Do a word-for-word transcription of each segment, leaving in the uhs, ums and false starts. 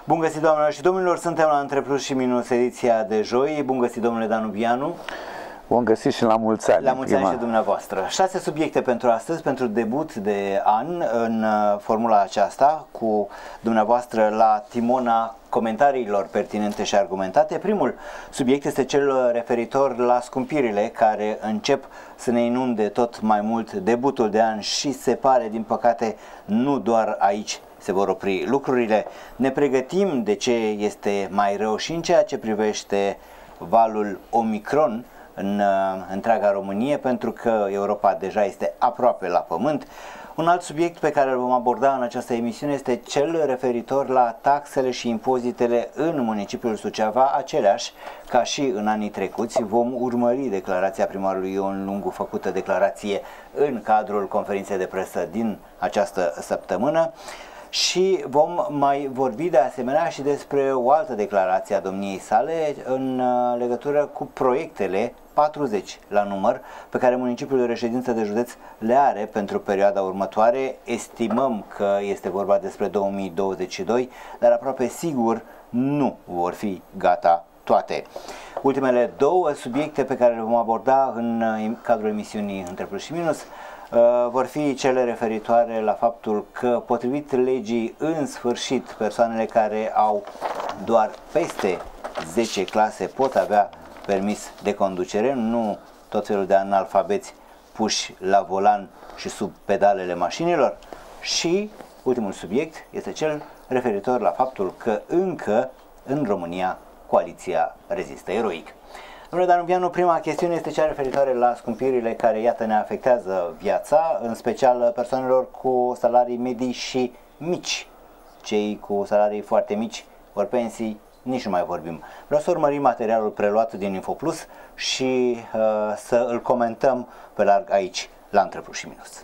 Bun găsit, doamnelor și domnilor, suntem la Între Plus și Minus, ediția de joi. Bun găsit, domnule Danubianu. Bun găsit și la mulți ani. La mulți ani și dumneavoastră. Șase subiecte pentru astăzi, pentru debut de an în formula aceasta, cu dumneavoastră la timona comentariilor pertinente și argumentate. Primul subiect este cel referitor la scumpirile care încep să ne inunde tot mai mult debutul de an și se pare, din păcate, nu doar aici se vor opri lucrurile. Ne pregătim de ce este mai rău și în ceea ce privește valul Omicron în uh, întreaga Românie, pentru că Europa deja este aproape la pământ. Un alt subiect pe care îl vom aborda în această emisiune este cel referitor la taxele și impozitele în municipiul Suceava, aceleași ca și în anii trecuți. Vom urmări declarația primarului Ion Lungu, făcută declarație în cadrul conferinței de presă din această săptămână. Și vom mai vorbi de asemenea și despre o altă declarație a domniei sale în legătură cu proiectele patruzeci la număr pe care municipiul de reședință de județ le are pentru perioada următoare. Estimăm că este vorba despre două mii douăzeci și doi, dar aproape sigur nu vor fi gata toate. Ultimele două subiecte pe care le vom aborda în cadrul emisiunii Între Plus și Minus Uh, vor fi cele referitoare la faptul că, potrivit legii, în sfârșit, persoanele care au doar peste zece clase pot avea permis de conducere, nu tot felul de analfabeți puși la volan și sub pedalele mașinilor. Și ultimul subiect este cel referitor la faptul că încă în România coaliția rezistă eroic. Domnule Danubianu, prima chestiune este cea referitoare la scumpirile care, iată, ne afectează viața, în special persoanelor cu salarii medii și mici. Cei cu salarii foarte mici, ori pensii, nici nu mai vorbim. Vreau să urmărim materialul preluat din InfoPlus și uh, să îl comentăm pe larg aici, la Între Plus și Minus.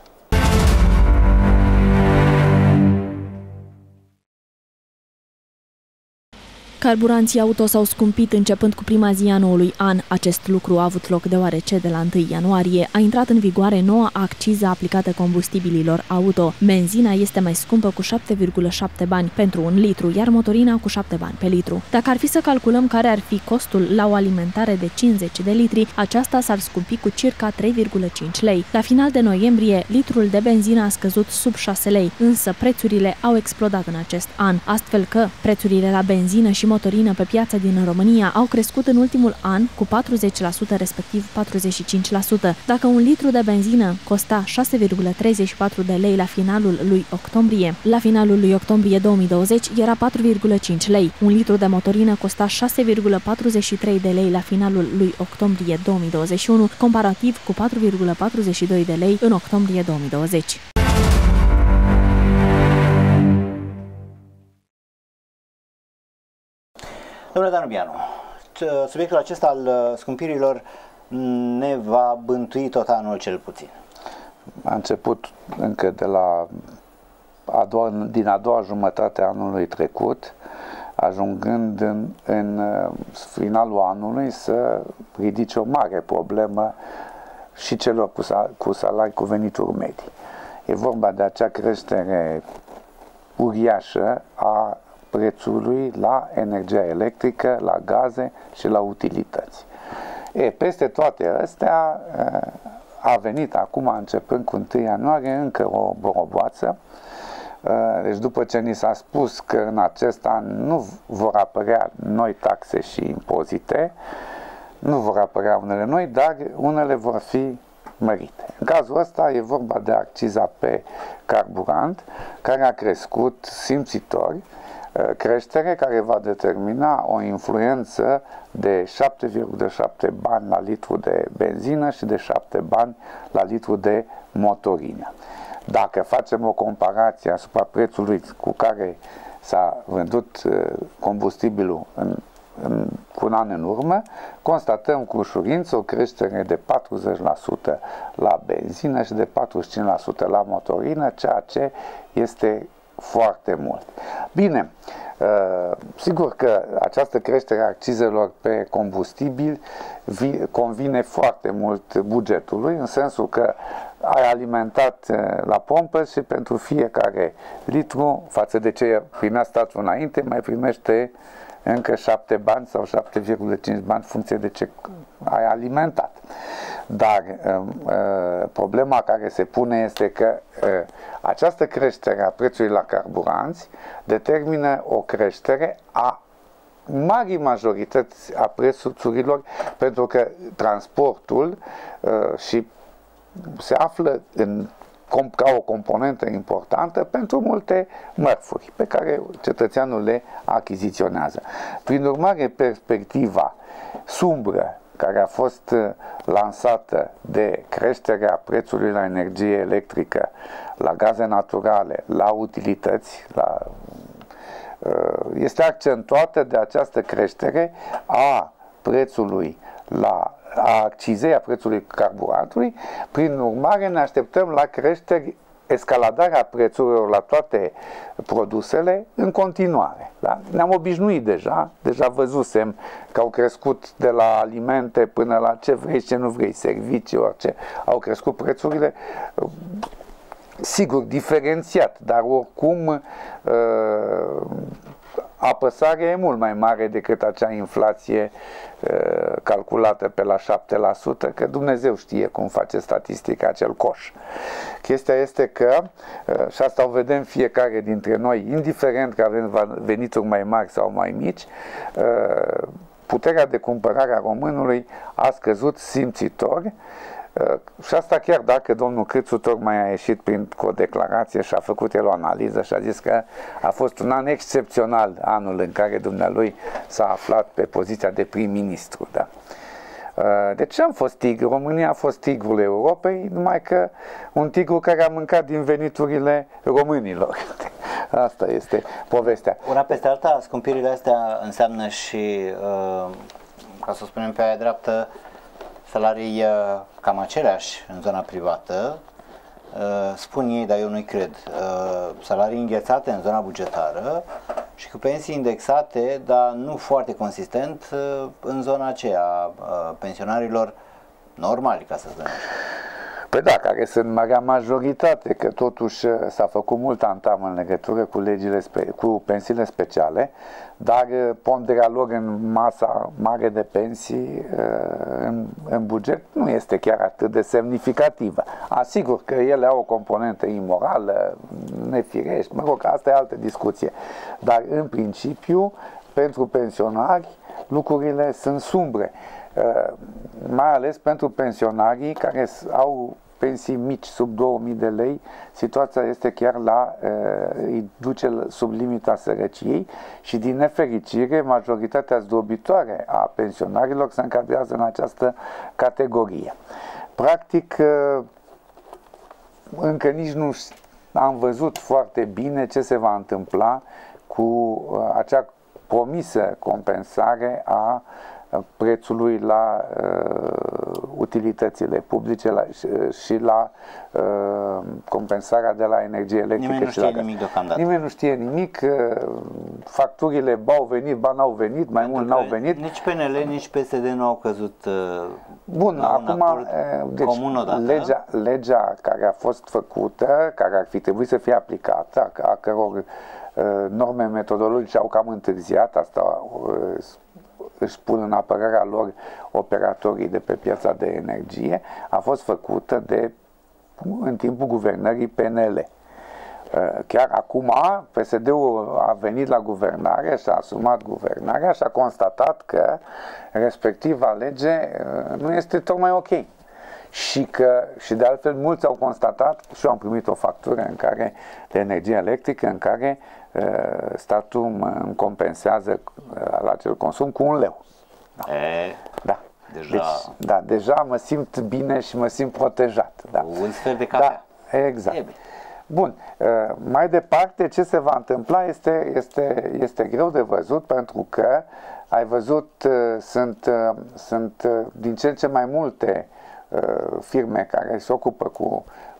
Carburanții auto s-au scumpit începând cu prima zi a noului an. Acest lucru a avut loc deoarece de la întâi ianuarie a intrat în vigoare noua acciză aplicată combustibililor auto. Benzina este mai scumpă cu șapte virgulă șapte bani pentru un litru, iar motorina cu șapte bani pe litru. Dacă ar fi să calculăm care ar fi costul la o alimentare de cincizeci de litri, aceasta s-ar scumpi cu circa trei virgulă cinci lei. La final de noiembrie, litrul de benzină a scăzut sub șase lei, însă prețurile au explodat în acest an, astfel că prețurile la benzină și motorină pe piața din România au crescut în ultimul an cu patruzeci la sută, respectiv patruzeci și cinci la sută. Dacă un litru de benzină costa șase virgulă treizeci și patru de lei la finalul lui octombrie, la finalul lui octombrie două mii douăzeci era patru virgulă cinci lei. Un litru de motorină costa șase virgulă patruzeci și trei de lei la finalul lui octombrie două mii douăzeci și unu, comparativ cu patru virgulă patruzeci și doi de lei în octombrie două mii douăzeci. Domnule Danubianu, subiectul acesta al scumpirilor ne va bântui tot anul cel puțin. A început încă de la a doua, din a doua jumătate a anului trecut, ajungând în, în finalul anului să ridice o mare problemă și celor cu, sal, cu salarii cu venituri medii. E vorba de acea creștere uriașă a prețului la energia electrică, la gaze și la utilități. E, peste toate astea a venit acum, începând cu întâi ianuarie, încă o boroboață. Deci după ce ni s-a spus că în acest an nu vor apărea noi taxe și impozite, nu vor apărea unele noi, dar unele vor fi mărite. În cazul ăsta e vorba de acciza pe carburant, care a crescut simțitor, creștere care va determina o influență de șapte virgulă șapte bani la litru de benzină și de șapte bani la litru de motorină. Dacă facem o comparație asupra prețului cu care s-a vândut combustibilul în, în, cu un an în urmă, constatăm cu ușurință o creștere de patruzeci la sută la benzină și de patruzeci și cinci la sută la motorină, ceea ce este foarte mult. Bine, sigur că această creștere a accizelor pe combustibil convine foarte mult bugetului, în sensul că ai alimentat la pompă și pentru fiecare litru, față de ce primea statul înainte, mai primește încă șapte bani sau șapte virgulă cinci bani, în funcție de ce ai alimentat. Dar problema care se pune este că această creștere a prețului la carburanți determină o creștere a marii majorități a prețurilor, pentru că transportul și se află în, ca o componentă importantă pentru multe mărfuri pe care cetățeanul le achiziționează. Prin urmare, perspectiva sumbră care a fost lansată de creșterea prețului la energie electrică, la gaze naturale, la utilități, la, este accentuată de această creștere a prețului la a accizei, a prețului carburantului. Prin urmare, ne așteptăm la creșteri, escaladarea prețurilor la toate produsele în continuare. Da? Ne-am obișnuit deja, deja văzusem că au crescut de la alimente până la ce vrei și ce nu vrei, servicii, orice, au crescut prețurile, sigur, diferențiat, dar oricum apăsarea e mult mai mare decât acea inflație uh, calculată pe la șapte la sută, că Dumnezeu știe cum face statistica acel coș. Chestia este că, uh, și asta o vedem fiecare dintre noi, indiferent că avem venituri mai mari sau mai mici, uh, puterea de cumpărare a românului a scăzut simțitor. Și asta chiar dacă domnul Câțu tocmai a ieșit prin o declarație și a făcut el o analiză și a zis că a fost un an excepțional, anul în care dumnealui s-a aflat pe poziția de prim-ministru. Da? Deci am fost tigru, România a fost tigrul Europei, numai că un tigru care a mâncat din veniturile românilor. Asta este povestea. Una peste alta, scumpirile astea înseamnă și, ca să o spunem pe aia dreaptă, salarii cam aceleași în zona privată, spun ei, dar eu nu-i cred, salarii înghețate în zona bugetară și cu pensii indexate, dar nu foarte consistent în zona aceea pensionarilor normali, ca să spunem. Păi da, care sunt marea majoritate, că totuși s-a făcut mult antam în legătură cu legile, cu pensiile speciale, dar ponderea lor în masa mare de pensii în, în buget nu este chiar atât de semnificativă. Asigur că ele au o componentă imorală, nefirești, mă rog, asta e altă discuție. Dar în principiu, pentru pensionari, lucrurile sunt sumbre. Mai ales pentru pensionarii care au pensii mici, sub două mii de lei, situația este chiar la, îi duce sub limita sărăciei și din nefericire majoritatea zdrobitoare a pensionarilor se încadrează în această categorie. Practic, încă nici nu am văzut foarte bine ce se va întâmpla cu acea promisă compensare a prețului la uh, utilitățile publice la, și, și la uh, compensarea de la energie electrică. Nimeni nu și știe la nimic deocamdată. Nimeni nu știe nimic, uh, facturile b-au venit, ba n-au venit, mai Pentru mult n-au venit. Nici P N L, nici P S D nu au căzut uh, Bun, acum deci, comun odată. Legea, legea care a fost făcută, care ar fi trebuit să fie aplicată, a, a căror uh, norme metodologice au cam întârziat, asta uh, își pun în apărarea lor operatorii de pe piața de energie, a fost făcută de, în timpul guvernării P N L. Chiar acum P S D-ul a venit la guvernare și a asumat guvernarea și a constatat că respectiva lege nu este tocmai ok. Și că, și de altfel mulți au constatat, și eu am primit o factură în care, de energie electrică în care uh, statul îmi compensează uh, la acel consum cu un leu. Da. E, da. Deja... Deci, da, deja mă simt bine și mă simt protejat. Da. Un sfert de cafea. Da, exact. Bun, uh, mai departe ce se va întâmpla este, este, este greu de văzut, pentru că ai văzut, uh, sunt, uh, sunt uh, din ce în ce mai multe firme care se ocupă cu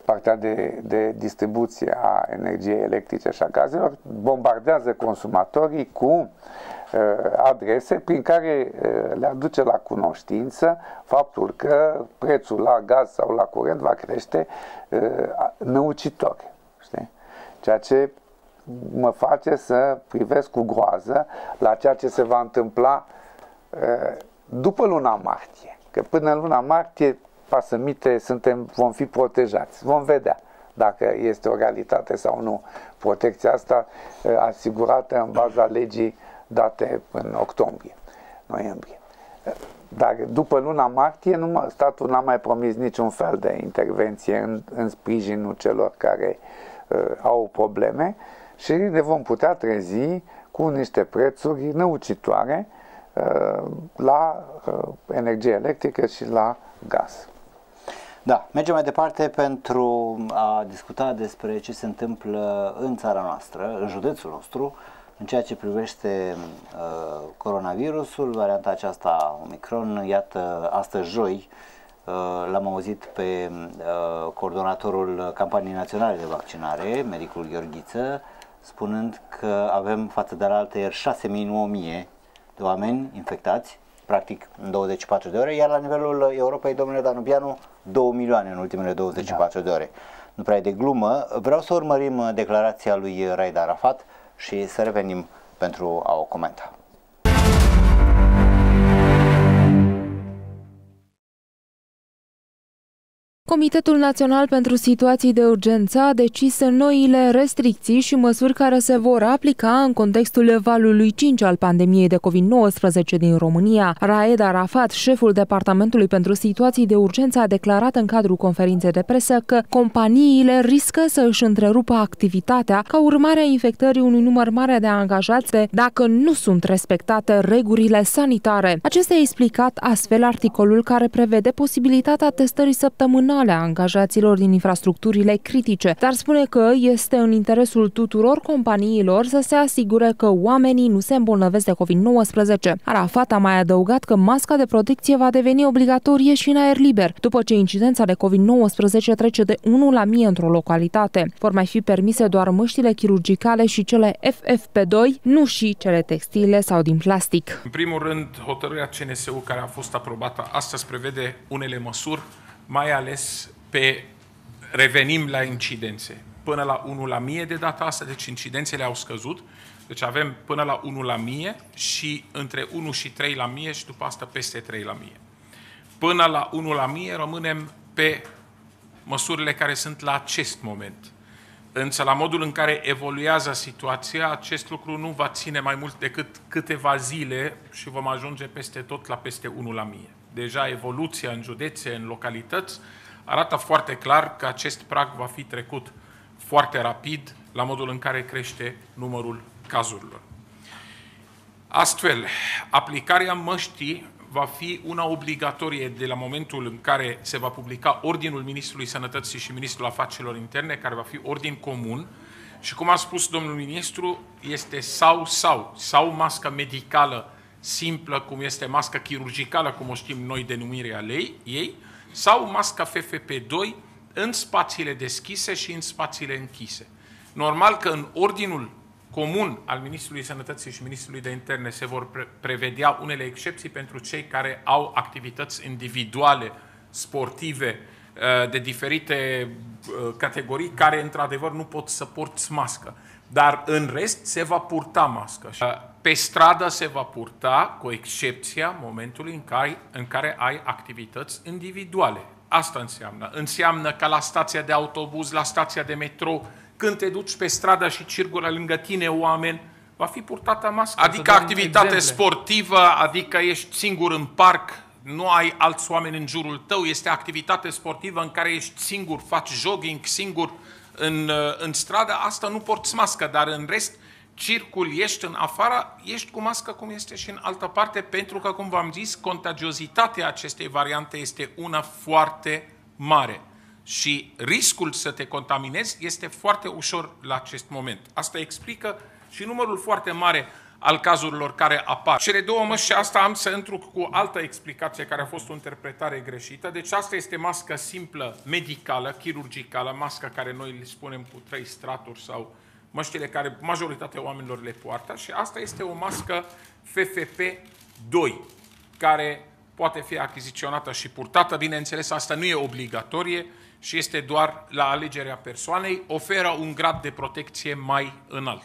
partea de, de distribuție a energiei electrice și a gazelor, bombardează consumatorii cu uh, adrese prin care uh, le aduce la cunoștință faptul că prețul la gaz sau la curent va crește uh, năucitor. Știi? Ceea ce mă face să privesc cu groază la ceea ce se va întâmpla uh, după luna martie. Că până în luna martie, pasămite, suntem, vom fi protejați. Vom vedea dacă este o realitate sau nu protecția asta uh, asigurată în baza legii date în octombrie, noiembrie. Uh, dar după luna martie, nu, statul n-a mai promis niciun fel de intervenție în, în sprijinul celor care uh, au probleme și ne vom putea trezi cu niște prețuri năucitoare uh, la uh, energie electrică și la gaz. Da, mergem mai departe pentru a discuta despre ce se întâmplă în țara noastră, în județul nostru, în ceea ce privește uh, coronavirusul, varianta aceasta Omicron. Iată, astăzi joi uh, l-am auzit pe uh, coordonatorul campaniei naționale de vaccinare, medicul Gheorghiță, spunând că avem față de alaltăieri șase mii, nu o mie de oameni infectați, practic în douăzeci și patru de ore, iar la nivelul Europei, domnule Danubianu, două milioane în ultimele douăzeci și patru de ore. Nu prea e de glumă. Vreau să urmărim declarația lui Raed Arafat și să revenim pentru a o comenta. Comitetul Național pentru Situații de Urgență a decis noile restricții și măsuri care se vor aplica în contextul valului cinci al pandemiei de COVID nouăsprezece din România. Raed Arafat, șeful Departamentului pentru Situații de Urgență, a declarat în cadrul conferinței de presă că companiile riscă să își întrerupă activitatea ca urmare a infectării unui număr mare de angajați de dacă nu sunt respectate regulile sanitare. Acesta a explicat astfel articolul care prevede posibilitatea testării săptămânale a angajaților din infrastructurile critice, dar spune că este în interesul tuturor companiilor să se asigure că oamenii nu se îmbolnăvesc de COVID nouăsprezece. Arafat a mai adăugat că masca de protecție va deveni obligatorie și în aer liber, după ce incidența de COVID nouăsprezece trece de unu la mie într-o localitate. Vor mai fi permise doar măștile chirurgicale și cele F F P doi, nu și cele textile sau din plastic. În primul rând, hotărârea C N S U care a fost aprobată astăzi prevede unele măsuri, mai ales pe revenim la incidențe. Până la unu la mie de data asta, deci incidențele au scăzut. Deci avem până la unu la mie și între unu și trei la mie și după asta peste trei la mie. Până la unu la mie rămânem pe măsurile care sunt la acest moment. Însă la modul în care evoluează situația, acest lucru nu va ține mai mult decât câteva zile și vom ajunge peste tot la peste unu la mie. Deja evoluția în județe, în localități, arată foarte clar că acest prag va fi trecut foarte rapid la modul în care crește numărul cazurilor. Astfel, aplicarea măștii va fi una obligatorie de la momentul în care se va publica Ordinul Ministrului Sănătății și Ministrul Afacerilor Interne, care va fi ordin comun. Și cum a spus domnul ministru, este sau, sau, sau mască medicală simplă, cum este masca chirurgicală, cum o știm noi denumirea ei, sau masca F F P doi în spațiile deschise și în spațiile închise. Normal că în ordinul comun al Ministrului Sănătății și Ministrului de Interne se vor pre prevedea unele excepții pentru cei care au activități individuale, sportive, de diferite categorii, care într-adevăr nu pot să porți mască. Dar în rest se va purta mască. Pe stradă se va purta, cu excepția momentului în care, în care ai activități individuale. Asta înseamnă. Înseamnă că la stația de autobuz, la stația de metrou, când te duci pe stradă și circulă lângă tine oameni, va fi purtată mască. Adică activitate exemple. sportivă, adică ești singur în parc, nu ai alți oameni în jurul tău, este activitate sportivă în care ești singur, faci jogging singur în, în stradă, asta nu porți mască, dar în rest circul, ești în afară, ești cu mască cum este și în altă parte, pentru că, cum v-am zis, contagiozitatea acestei variante este una foarte mare și riscul să te contaminezi este foarte ușor la acest moment. Asta explică și numărul foarte mare al cazurilor care apar. Cele două măști, și asta am să intru cu altă explicație care a fost o interpretare greșită. Deci asta este mască simplă, medicală, chirurgicală, masca care noi le spunem cu trei straturi sau măștile care majoritatea oamenilor le poartă, și asta este o mască F F P doi, care poate fi achiziționată și purtată. Bineînțeles, asta nu e obligatorie și este doar la alegerea persoanei, oferă un grad de protecție mai înalt.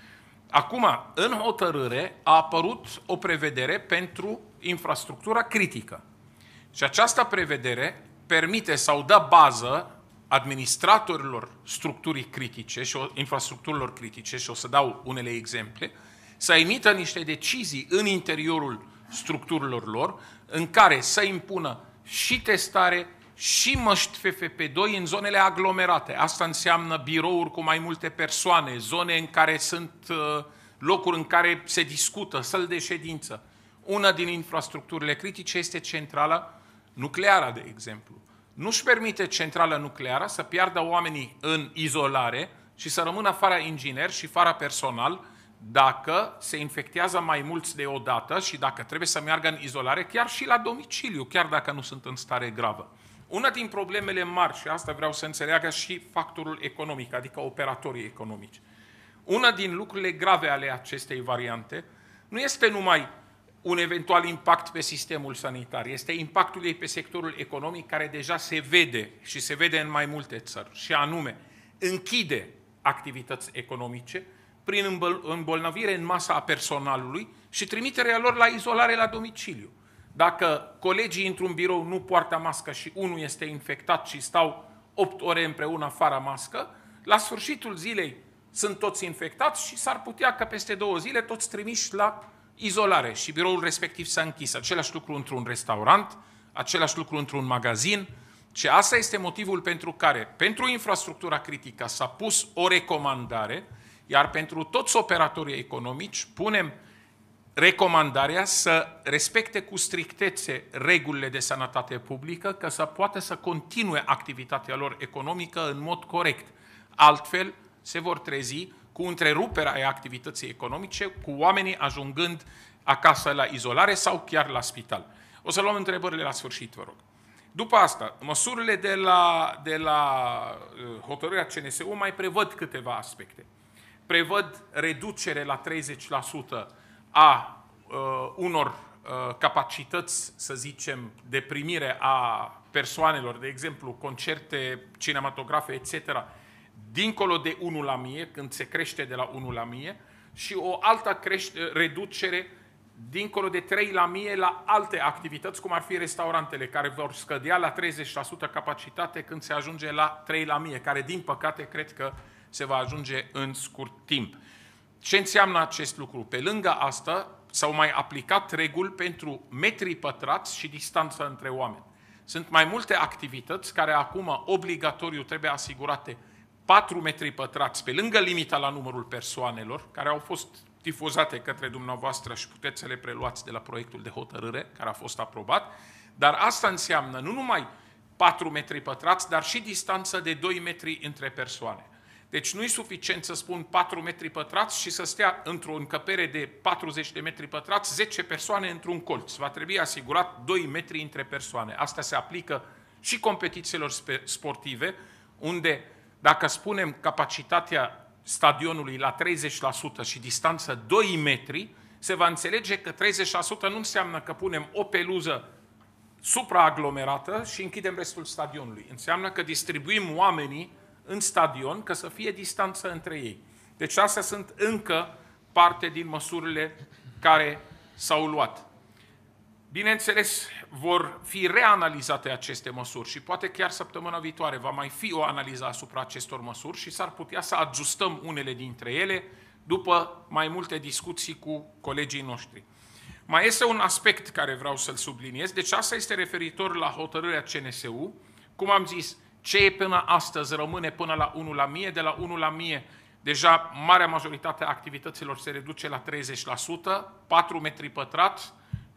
Acum, în hotărâre a apărut o prevedere pentru infrastructura critică. Și această prevedere permite sau dă bază administratorilor structurii critice și infrastructurilor critice, și o să dau unele exemple, să emită niște decizii în interiorul structurilor lor, în care să impună și testare și măști F F P doi în zonele aglomerate. Asta înseamnă birouri cu mai multe persoane, zone în care sunt locuri în care se discută, săli de ședință. Una din infrastructurile critice este centrala nucleară, de exemplu. Nu-și permite centrala nucleară să piardă oamenii în izolare și să rămână fără ingineri și fără personal dacă se infectează mai mulți deodată și dacă trebuie să meargă în izolare chiar și la domiciliu, chiar dacă nu sunt în stare gravă. Una din problemele mari, și asta vreau să înțeleagă și factorul economic, adică operatorii economici. Una din lucrurile grave ale acestei variante nu este numai un eventual impact pe sistemul sanitar, este impactul ei pe sectorul economic, care deja se vede și se vede în mai multe țări, și anume închide activități economice prin îmbolnăvire în masă a personalului și trimiterea lor la izolare la domiciliu. Dacă colegii într-un birou nu poartă mască și unul este infectat și stau opt ore împreună fără mască, la sfârșitul zilei sunt toți infectați și s-ar putea că peste două zile toți trimiși la izolare și biroul respectiv s-a închis. Același lucru într-un restaurant, același lucru într-un magazin. Și asta este motivul pentru care, pentru infrastructura critică, s-a pus o recomandare, iar pentru toți operatorii economici punem recomandarea să respecte cu strictețe regulile de sănătate publică, ca să poată să continue activitatea lor economică în mod corect. Altfel, se vor trezi cu întreruperea activității economice, cu oamenii ajungând acasă la izolare sau chiar la spital. O să luăm întrebările la sfârșit, vă rog. După asta, măsurile de la, de la hotărârea C N S U mai prevăd câteva aspecte. Prevăd reducere la treizeci la sută a uh, unor uh, capacități, să zicem, de primire a persoanelor, de exemplu, concerte, cinematografe, et cetera, dincolo de unu la mie, când se crește de la unu la mie, și o altă crește, reducere dincolo de trei la mie la alte activități, cum ar fi restaurantele, care vor scădea la treizeci la sută capacitate când se ajunge la trei la mie, care, din păcate, cred că se va ajunge în scurt timp. Ce înseamnă acest lucru? Pe lângă asta, s-au mai aplicat reguli pentru metri pătrați și distanță între oameni. Sunt mai multe activități care acum obligatoriu trebuie asigurate patru metri pătrați, pe lângă limita la numărul persoanelor, care au fost difuzate către dumneavoastră și puteți să le preluați de la proiectul de hotărâre, care a fost aprobat, dar asta înseamnă nu numai patru metri pătrați, dar și distanță de doi metri între persoane. Deci nu e suficient să spun patru metri pătrați și să stea într-o încăpere de patruzeci de metri pătrați zece persoane într-un colț. Va trebui asigurat doi metri între persoane. Asta se aplică și competițiilor sportive, unde, dacă spunem capacitatea stadionului la treizeci la sută și distanță doi metri, se va înțelege că treizeci la sută nu înseamnă că punem o peluză supraaglomerată și închidem restul stadionului. Înseamnă că distribuim oamenii în stadion, ca să fie distanță între ei. Deci astea sunt încă parte din măsurile care s-au luat. Bineînțeles, vor fi reanalizate aceste măsuri și poate chiar săptămâna viitoare va mai fi o analiză asupra acestor măsuri și s-ar putea să ajustăm unele dintre ele după mai multe discuții cu colegii noștri. Mai este un aspect care vreau să-l subliniez, deci asta este referitor la hotărârea C N S U. Cum am zis, ce e până astăzi rămâne până la unu la mie, de la unu la mie deja marea majoritate a activităților se reduce la treizeci la sută, patru metri pătrați,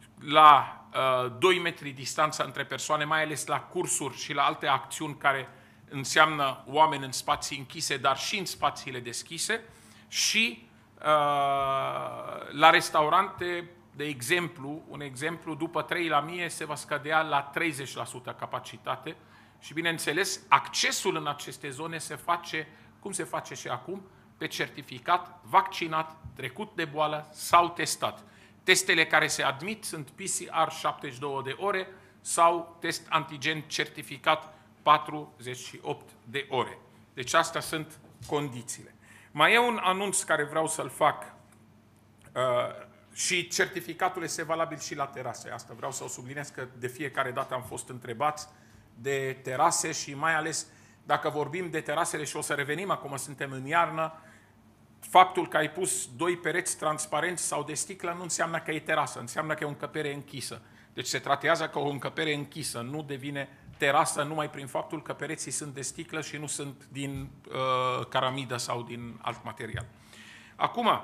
la uh, doi metri distanță între persoane, mai ales la cursuri și la alte acțiuni care înseamnă oameni în spații închise, dar și în spațiile deschise, și La restaurante, de exemplu, un exemplu, după trei la mie se va scădea la treizeci la sută capacitate și, bineînțeles, accesul în aceste zone se face, cum se face și acum, pe certificat, vaccinat, trecut de boală sau testat. Testele care se admit sunt P C R șaptezeci și două de ore sau test antigen certificat patruzeci și opt de ore. Deci astea sunt condițiile. Mai e un anunț care vreau să-l fac uh, și certificatul este valabil și la terase. Asta vreau să o subliniez, că de fiecare dată am fost întrebați de terase și mai ales dacă vorbim de terasele și o să revenim, acum suntem în iarnă, faptul că ai pus doi pereți transparenți sau de sticlă nu înseamnă că e terasă, înseamnă că e o încăpere închisă. Deci se tratează ca o încăpere închisă, nu devine terasă numai prin faptul că pereții sunt de sticlă și nu sunt din uh, caramidă sau din alt material. Acum, uh,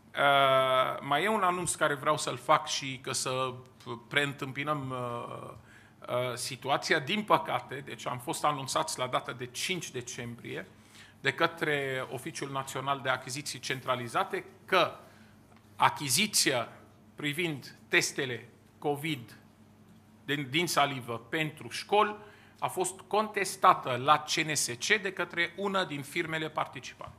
mai e un anunț care vreau să-l fac și că să preîntâmpinăm uh, uh, situația. Din păcate, deci am fost anunțați la data de cinci decembrie de către Oficiul Național de Achiziții Centralizate că achiziția privind testele COVID din, din salivă pentru școli a fost contestată la C N S C de către una din firmele participante.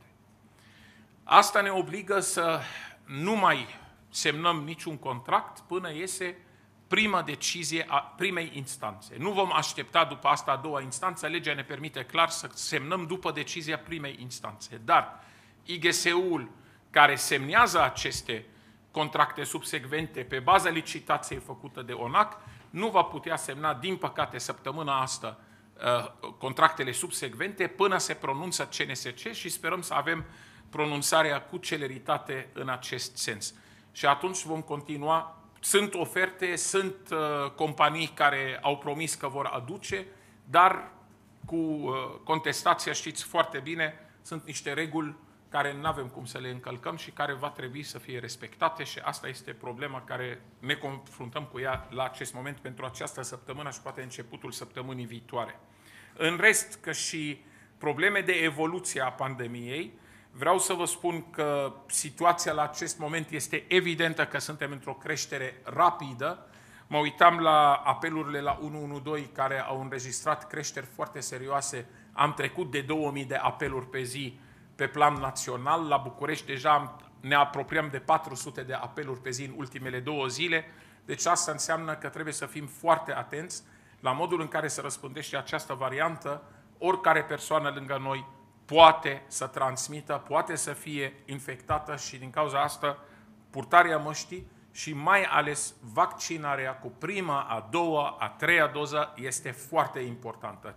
Asta ne obligă să nu mai semnăm niciun contract până iese prima decizie a primei instanțe. Nu vom aștepta după asta a doua instanță, legea ne permite clar să semnăm după decizia primei instanțe. Dar I G S U-ul care semnează aceste contracte subsecvente pe baza licitației făcută de O N A C nu va putea semna, din păcate, săptămâna asta contractele subsecvente până se pronunță C N S C și sperăm să avem pronunțarea cu celeritate în acest sens. Și atunci vom continua. Sunt oferte, sunt uh, companii care au promis că vor aduce, dar cu uh, contestația, știți foarte bine, sunt niște reguli care nu avem cum să le încălcăm și care va trebui să fie respectate și asta este problema care ne confruntăm cu ea la acest moment pentru această săptămână și poate începutul săptămânii viitoare. În rest, că și probleme de evoluție a pandemiei, vreau să vă spun că situația la acest moment este evidentă că suntem într-o creștere rapidă. Mă uitam la apelurile la unu unu doi care au înregistrat creșteri foarte serioase. Am trecut de două mii de apeluri pe zi pe plan național. La București deja ne apropiem de patru sute de apeluri pe zi în ultimele două zile. Deci asta înseamnă că trebuie să fim foarte atenți la modul în care se răspândește această variantă. Oricare persoană lângă noi poate să transmită, poate să fie infectată și din cauza asta purtarea măștii și mai ales vaccinarea cu prima, a doua, a treia doză este foarte importantă.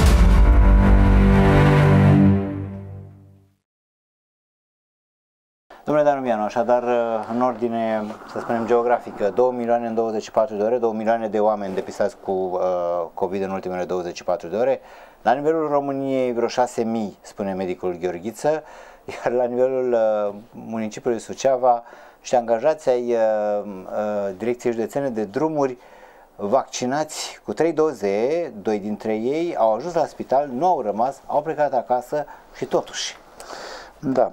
Domnule Danubianu, așadar, în ordine, să spunem, geografică, două milioane în douăzeci și patru de ore, două milioane de oameni depistați cu uh, COVID în ultimele douăzeci și patru de ore, la nivelul României vreo șase mii, spune medicul Gheorghiță, iar la nivelul uh, municipiului Suceava și angajații ai uh, uh, Direcției Județene de Drumuri vaccinați cu trei doze, doi dintre ei au ajuns la spital, nu au rămas, au plecat acasă și totuși. Da.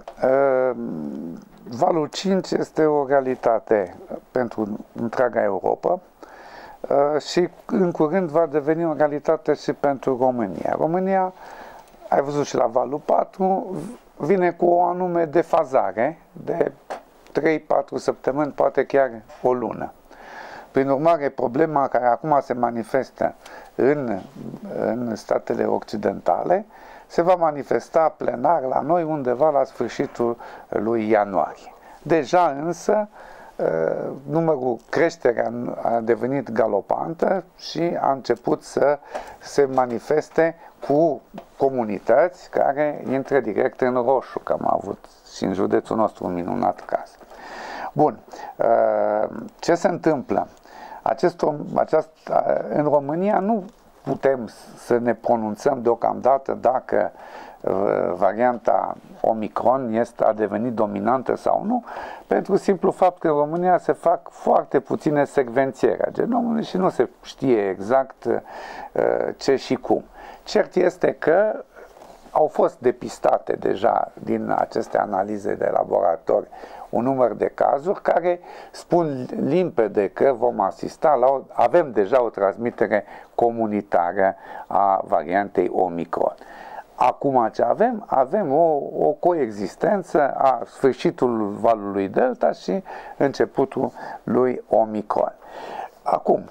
Valul cinci este o realitate pentru întreaga Europa și în curând va deveni o realitate și pentru România. România, ai văzut și la valul patru, vine cu o anume defazare de trei patru săptămâni, poate chiar o lună. Prin urmare, problema care acum se manifestă în, în statele occidentale se va manifesta plenar la noi undeva la sfârșitul lui ianuarie. Deja însă numărul, creșterea a devenit galopantă și a început să se manifeste cu comunități care intră direct în roșu, că am avut și în județul nostru un minunat caz. Bun, ce se întâmplă? Acest, aceast, în România nu putem să ne pronunțăm deocamdată dacă varianta Omicron este, a devenit dominantă sau nu, pentru simplu fapt că în România se fac foarte puține secvențieri a genomului și nu se știe exact ce și cum. Cert este că au fost depistate deja din aceste analize de laborator un număr de cazuri care spun limpede că vom asista la o, avem deja o transmitere comunitară a variantei Omicron. Acum ce avem? Avem o, o coexistență a sfârșitul valului Delta și începutul lui Omicron. Acum,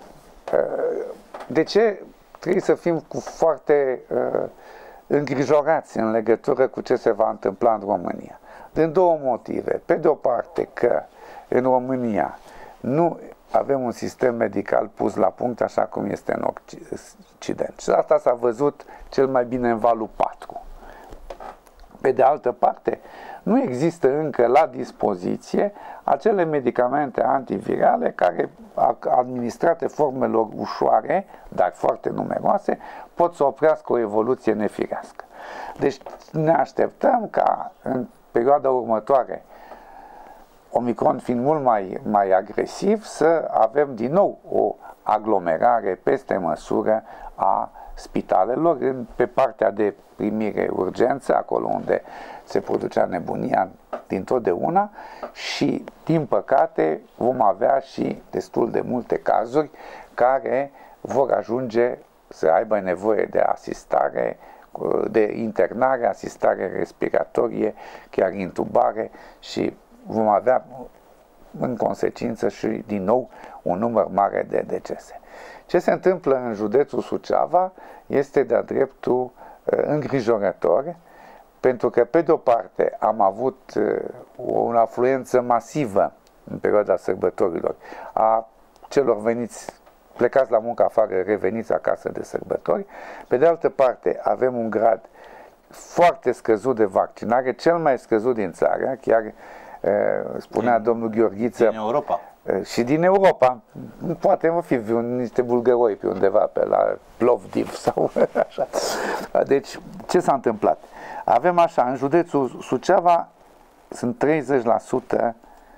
de ce trebuie să fim cu foarte uh, îngrijorați în legătură cu ce se va întâmpla în România? Din două motive. Pe de o parte că în România nu avem un sistem medical pus la punct așa cum este în Occident. Și asta s-a văzut cel mai bine în valul patru. Pe de altă parte, nu există încă la dispoziție acele medicamente antivirale care, administrate formelor ușoare, dar foarte numeroase, pot să oprească o evoluție nefirească. Deci ne așteptăm ca în perioada următoare, Omicron fiind mult mai, mai agresiv, să avem din nou o aglomerare peste măsură a spitalelor în, pe partea de primire urgență, acolo unde se producea nebunia dintotdeauna, și, din păcate, vom avea și destul de multe cazuri care vor ajunge să aibă nevoie de asistare, de internare, asistare respiratorie, chiar intubare, și vom avea în consecință și din nou un număr mare de decese. Ce se întâmplă în județul Suceava este de-a dreptul îngrijorător, pentru că pe de o parte am avut o afluență masivă în perioada sărbătorilor a celor veniți, plecați la muncă afară, reveniți acasă de sărbători. Pe de altă parte avem un grad foarte scăzut de vaccinare, cel mai scăzut din țară, chiar spunea din, domnul Gheorghiță, din Europa. Și din Europa, poate mă fi niște bulgăroi pe undeva, pe la Plovdiv sau așa. Deci, ce s-a întâmplat? Avem așa, în județul Suceava sunt treizeci la sută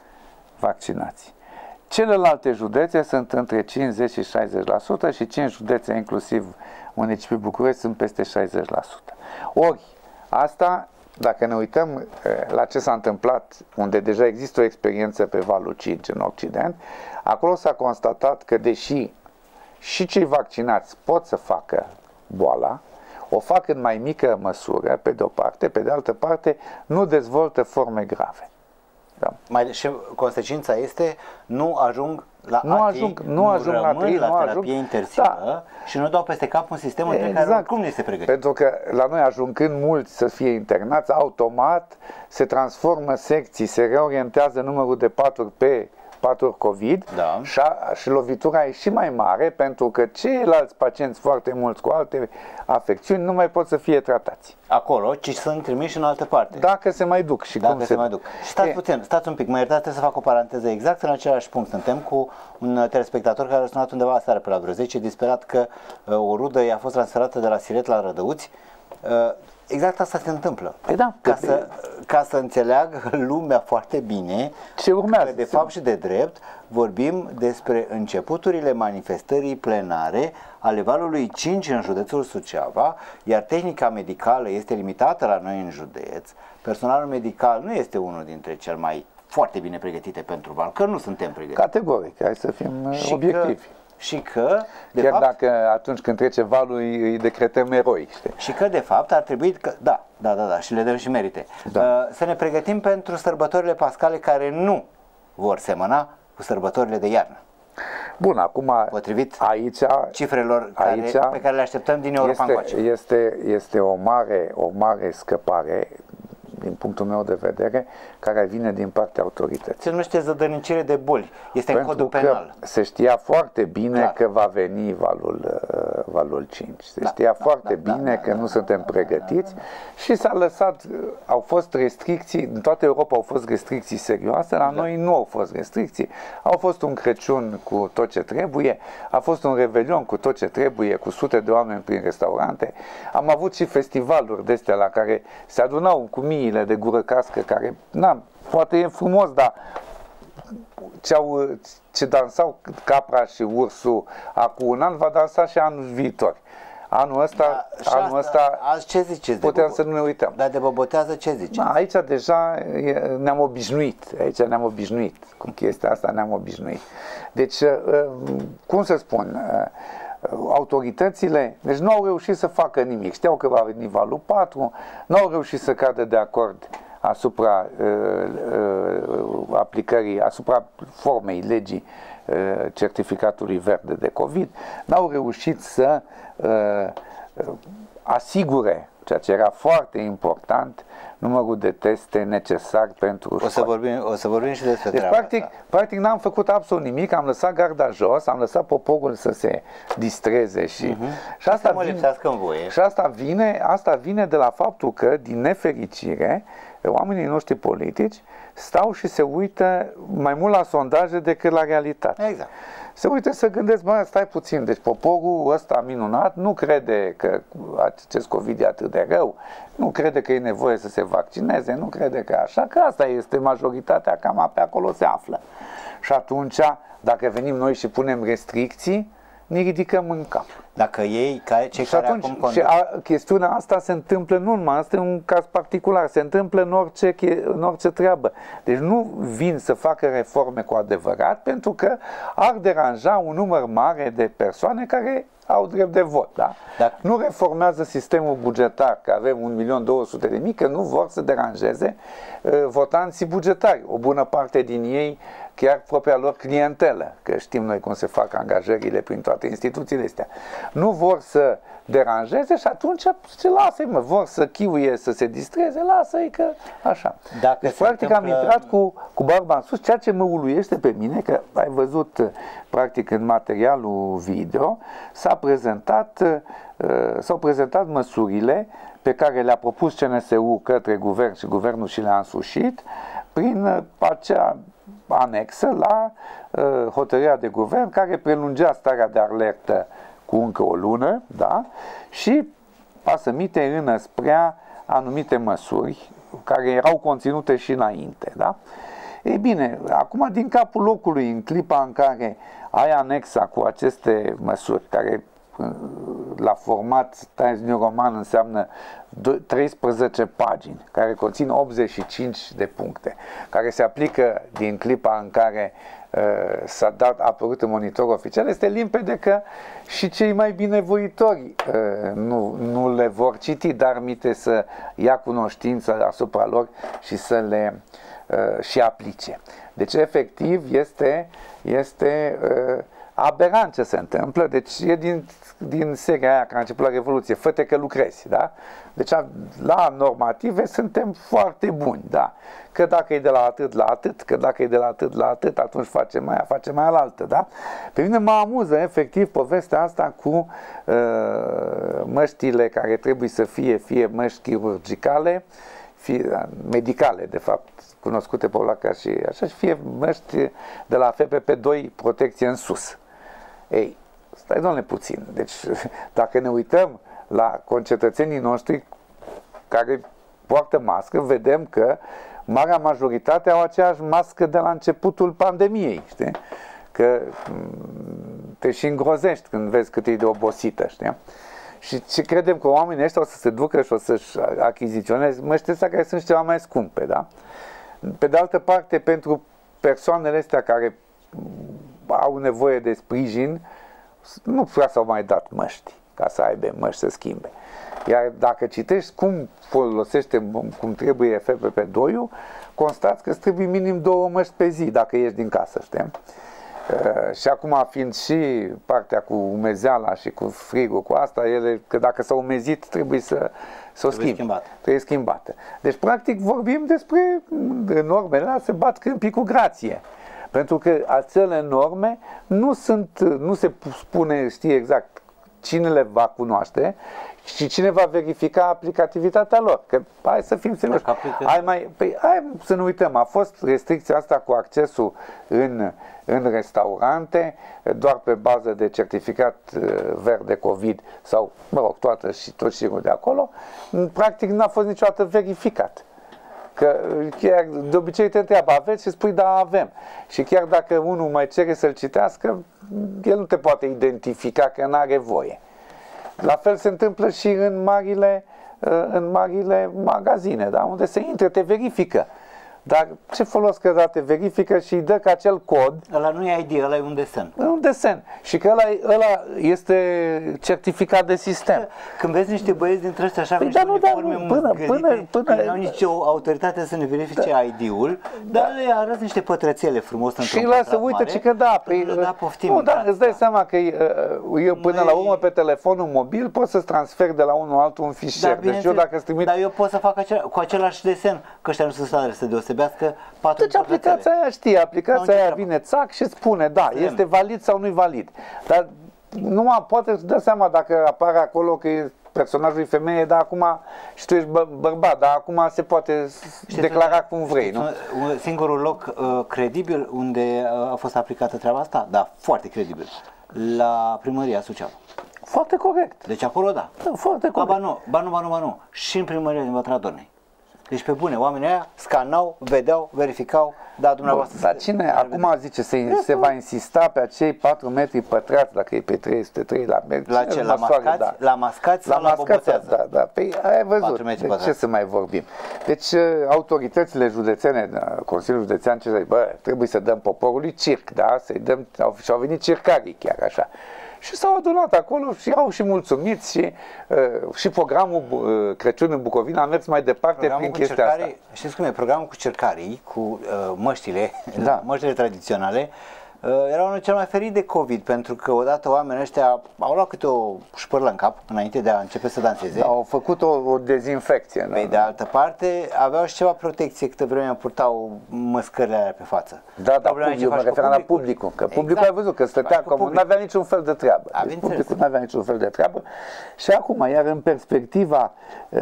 vaccinați. Celelalte județe sunt între cincizeci și șaizeci la sută și cinci județe, inclusiv municipiul București, sunt peste șaizeci la sută. Ori, asta, dacă ne uităm la ce s-a întâmplat, unde deja există o experiență pe valul cinci în Occident, acolo s-a constatat că deși și cei vaccinați pot să facă boala, o fac în mai mică măsură, pe de o parte, pe de altă parte, nu dezvoltă forme grave. Da. Mai, și consecința este, nu ajung la nu A T I, ajung, nu, nu ajung la, rămân la nu terapie ajung, intensivă, da. Și nu dau peste cap un sistem între exact. care oricum nu este pregătit. Pentru că la noi, ajungând mulți să fie internați, automat se transformă secții, se reorientează numărul de paturi pe paturi COVID, da. și, a, și lovitura e și mai mare, pentru că ceilalți pacienți foarte mulți cu alte afecțiuni nu mai pot să fie tratați acolo, ci sunt trimiși în altă parte. Dacă se mai duc și Dacă cum se, se mai duc. Și stați e... puțin, stați un pic, mă iertați, trebuie să fac o paranteză exact în același punct. Suntem cu un telespectator care a sunat undeva aseară pe la vreo zece, disperat că uh, o rudă i-a fost transferată de la Siret la Rădăuți. Uh, exact asta se întâmplă. Păi da, ca, să, ca să înțeleagă lumea foarte bine ce urmează. Că de fapt și de drept vorbim despre începuturile manifestării plenare ale valului cinci în județul Suceava, iar tehnica medicală este limitată la noi în județ. Personalul medical nu este unul dintre cel mai foarte bine pregătite pentru val, că nu suntem pregătiți. Categoric, hai să fim și obiectivi. Că, și că, de Chiar fapt, dacă atunci când trece valul îi decretăm eroi, știi? Și că, de fapt, ar trebui, că, da, da, da, da, și le dăm și merite, da. uh, să ne pregătim pentru sărbătorile pascale care nu vor semăna cu sărbătorile de iarnă. Bun, acum, potrivit aici, cifrelor care, aici pe care le așteptăm din Europa încoace. Este, este, este o mare, o mare scăpare, din punctul meu de vedere, care vine din partea autorității. Se numește zădărnicire de boli. Este Pentru în codul că penal. Se știa foarte bine Clar. că va veni valul, uh, valul cinci. Se da, știa da, foarte da, bine da, că da, nu da, suntem da, pregătiți, da, da, da. și s-a lăsat, au fost restricții, în toată Europa au fost restricții serioase, la da. Noi nu au fost restricții. Au fost un Crăciun cu tot ce trebuie, a fost un Revelion cu tot ce trebuie, cu sute de oameni prin restaurante. Am avut și festivaluri de astea la care se adunau cu miile de gură cască, care, na, poate e frumos, dar ce, au, ce dansau capra și ursul acum un an, va dansa și anul viitor. Anul ăsta, da, anul ăsta azi ce ziceți? putem să nu ne uităm. Dar de bobotează ce ziceți? Da, aici deja ne-am obișnuit, aici ne-am obișnuit, cu chestia asta ne-am obișnuit. Deci, cum să spun, autoritățile, deci nu au reușit să facă nimic. Știau că va veni valul patru, nu au reușit să cadă de acord asupra uh, uh, aplicării, asupra formei legii uh, certificatului verde de COVID, n-au reușit să uh, asigure, ceea ce era foarte important, numărul de teste necesar pentru o să vorbim, o să vorbim și despre deci, treaba practic, asta. practic n-am făcut absolut nimic, am lăsat garda jos, am lăsat poporul să se distreze și, uh-huh. și asta să mă vine, lipsească în voie. Și asta vine, asta vine de la faptul că, din nefericire, oamenii noștri politici stau și se uită mai mult la sondaje decât la realitate. Exact. Se uită să gândesc, bă, stai puțin, deci poporul ăsta minunat nu crede că acest COVID e atât de rău, nu crede că e nevoie să se vaccineze, nu crede că așa, că asta este majoritatea, cam pe acolo se află. Și atunci, dacă venim noi și punem restricții, ne ridicăm în cap. Dacă ei, ca cei și care atunci, acum conduc... și a, chestiunea asta se întâmplă nu numai, asta e un caz particular, se întâmplă în orice, în orice treabă. Deci nu vin să facă reforme cu adevărat, pentru că ar deranja un număr mare de persoane care au drept de vot. Da? Dacă... Nu reformează sistemul bugetar, că avem un milion două sute de mii, că nu vor să deranjeze uh, votanții bugetari. O bună parte din ei, chiar propria lor clientelă, că știm noi cum se fac angajările prin toate instituțiile astea. Nu vor să deranjeze și atunci ce lasă-i, mă, vor să chiuie, să se distreze, lasă-i că așa. Dacă deci practic întâmplă... am intrat cu, cu barba în sus, ceea ce mă uluiește pe mine, că ai văzut practic în materialul video, s-a prezentat, s-au prezentat măsurile pe care le-a propus C N S U către guvern și guvernul și le-a însușit prin acea anexă la uh, hotărârea de guvern care prelungea starea de alertă cu încă o lună, da? Și pasămite înăsprea anumite măsuri care erau conținute și înainte, da? Ei bine, acum din capul locului, în clipa în care ai anexa cu aceste măsuri, care la format Times New Roman înseamnă treisprezece pagini, care conțin optzeci și cinci de puncte, care se aplică din clipa în care uh, s-a dat, a apărut în monitorul oficial, este limpede că și cei mai binevoitori uh, nu, nu le vor citi, dar mite să ia cunoștință asupra lor și să le uh, și aplice. Deci, efectiv, este, este uh, aberant ce se întâmplă, deci e din, din seria aia care a început la Revoluție, fă-te că lucrezi, da? Deci la normative suntem foarte buni, da? Că dacă e de la atât la atât, că dacă e de la atât la atât, atunci facem aia, facem aia la altă, da? Pe mine mă amuză efectiv povestea asta cu uh, măștile care trebuie să fie, fie măști chirurgicale, fie medicale, de fapt, cunoscute pe la ca și așa, și fie măști de la F P P doi protecție în sus. Ei, stai doamne puțin, deci dacă ne uităm la concetățenii noștri care poartă mască, vedem că marea majoritate au aceeași mască de la începutul pandemiei, știi? Că te și îngrozești când vezi cât e de obosită, știi? Și ce credem că oamenii ăștia o să se ducă și o să-și achiziționeze măști astea care sunt ceva mai scumpe, da? Pe de altă parte, pentru persoanele astea care au nevoie de sprijin, nu prea s-au mai dat măști ca să aibă măști să schimbe. Iar dacă citești cum folosește, cum trebuie F P P doi-ul, constați că îți trebuie minim două măști pe zi dacă ieși din casă, știi? Uh, și acum fiind și partea cu umezeala și cu frigul, cu asta, ele, că dacă s-au umezit trebuie să, să o schimbi. Schimbată. Trebuie schimbată. Deci practic vorbim despre normele alea, se bat câmpii cu grație. Pentru că acele norme nu sunt, nu se spune, știi exact cine le va cunoaște și cine va verifica aplicativitatea lor. Că hai să fim serioși. Hai mai, păi, hai să nu uităm, a fost restricția asta cu accesul în, în restaurante doar pe bază de certificat verde COVID sau, mă rog, toată și tot șirul de acolo. Practic n-a fost niciodată verificat. Că chiar de obicei te întreabă, aveți? Și spui, da, avem. Și chiar dacă unul mai cere să-l citească, el nu te poate identifica că n-are voie. La fel se întâmplă și în marile, în marile magazine, da? Unde se intră, te verifică. Dar ce folos că da, te verifică și îi dă că acel cod... Ăla nu e I D, ăla e un desen. Un desen. Și că ăla, ăla este certificat de sistem. Când vezi niște băieți dintre ăștia așa, păi, niște da, uniforme nu, până, până, până, nu au nicio autoritate să ne verifice da. I D-ul, dar da. le arăți niște pătrățele frumos într-un și lasă, uite ce că da, păi, da, poftim, nu, da, îți dai seama că eu până Noi... la urmă pe telefonul mobil pot să-ți transfer de la unul altul un fișier. Da, deci eu dacă îți trimit... Dar eu pot să fac acela, cu același desen, că ăștia nu sunt stare să deosebească patru. Deci aplicația aia știe, aplicația aia vine țac și îți spune, da, Extrem. este valid sau nu-i valid. Dar numai poate să dă seama dacă apare acolo că e personajul e femeie, dar acum și tu ești bă, bărbat, dar acum se poate știți, declara cum vrei, nu? Singurul loc uh, credibil unde uh, a fost aplicată treaba asta, da, foarte credibil, la primăria Suceava. Foarte corect. Deci acolo da. da foarte corect. Ba nu, ba nu, ba nu, ba nu. Și în primăria din Vatra Dornei. Deci pe bune, oamenii aia scanau, vedeau, verificau, da, dumneavoastră. Bun, dar cine acum zice, se, se va insista pe acei patru metri pătrați, dacă e pe trei sute trei la metri? La ce? La mascați? Da. La mascați sau la bobotează? Da, da. Păi ai văzut, de ce să mai vorbim? Deci autoritățile județene, Consiliul Județean, ce zice, bă, trebuie să dăm poporului circ, da? Să-i dăm, și au venit circarii chiar așa. Și s-au adunat acolo și au și mulțumiți și, uh, și programul uh, Crăciun în Bucovina a mers mai departe programul prin chestia cercarii, asta. Știți cum e? Programul cu cercarii, cu uh, măștile, da. măștile tradiționale, uh, erau unul cel mai ferit de COVID, pentru că odată oamenii ăștia au luat câte o șpârlă în cap înainte de a începe să danseze. Da, au făcut o, o dezinfecție. Pe de altă parte, aveau și ceva protecție, câte vreme purtau măscările alea pe față. Da, dar eu mă referam la publicul, că exact. publicul a văzut că stătea cum, nu avea niciun fel de treabă. Deci publicul nu avea niciun fel de treabă. Și acum, iar în perspectiva,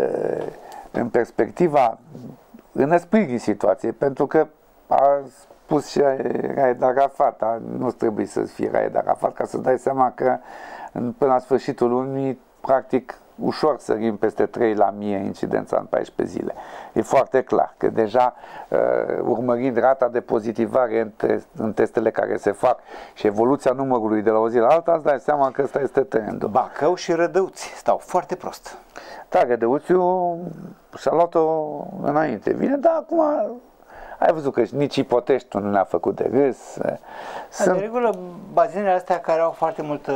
în perspectiva înăspririi situației, pentru că a spus și Raed Arafat, nu trebuie să fie Raed Arafat, ca să dai seama că până la sfârșitul lunii, practic, ușor sărim peste trei la mie incidența în paisprezece zile. E foarte clar că deja uh, urmărind rata de pozitivare în, te în testele care se fac și evoluția numărului de la o zi la alta, îți dai seama că ăsta este trendul. Bacău și Rădăuți stau foarte prost. Da, Rădăuțiu și-a luat-o înainte. Vine, dar acum ai văzut că nici Ipoteștiul nu ne-a făcut de râs. Sunt... De regulă, bazinele astea care au foarte multă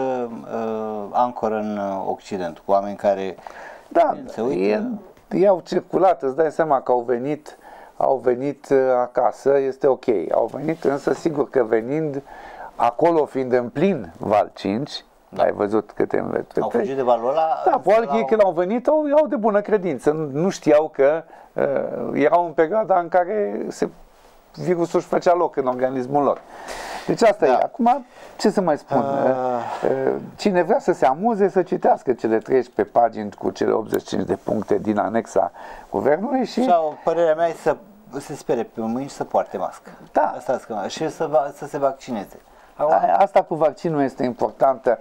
uh, ancoră în uh, Occident, cu oameni care da, se uită. Ei au circulat, îți dai seama că au venit, au venit uh, acasă, este ok. Au venit, însă sigur că venind acolo, fiind în plin Val cinci, da. Ai văzut câte înveți. Au fugit de valul ăla. Da, probabil că ei când au venit au, au de bună credință. Nu știau că uh, erau în perioada în care se, virusul își făcea loc în organismul lor. Deci asta da. e. Acum, ce să mai spun? Uh... Uh, cine vrea să se amuze, să citească cele treisprezece pagini cu cele optzeci și cinci de puncte din anexa guvernului și... Sau, părerea mea e să se spere pe mâini și să poarte mască. Da. Asta și să, să se vaccineze. Asta cu vaccinul este importantă.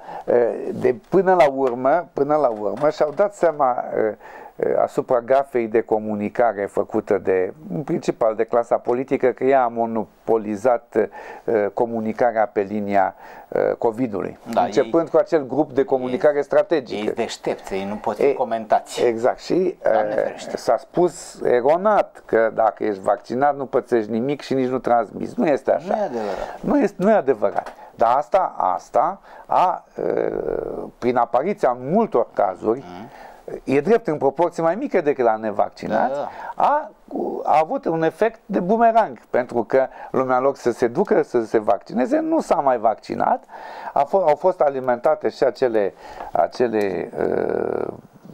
De până la urmă, până la urmă și-au dat seama asupra gafei de comunicare făcută de, în principal, de clasa politică, că ea a monopolizat comunicarea pe linia COVID-ului. Da, începând ei, cu acel grup de comunicare ei, strategică. Ei deștepți, ei nu pot fi comentați. Exact. Și s-a spus eronat că dacă ești vaccinat nu pățești nimic și nici nu transmiți. Nu este așa. Nu e adevărat. Nu, este, nu e adevărat. Dar asta, asta a, prin apariția multor cazuri, mm. e drept în proporție mai mică decât la nevaccinați, da, da. A, a avut un efect de bumerang, pentru că lumea, în loc să se ducă să se vaccineze, nu s-a mai vaccinat, a au fost alimentate și acele, acele uh,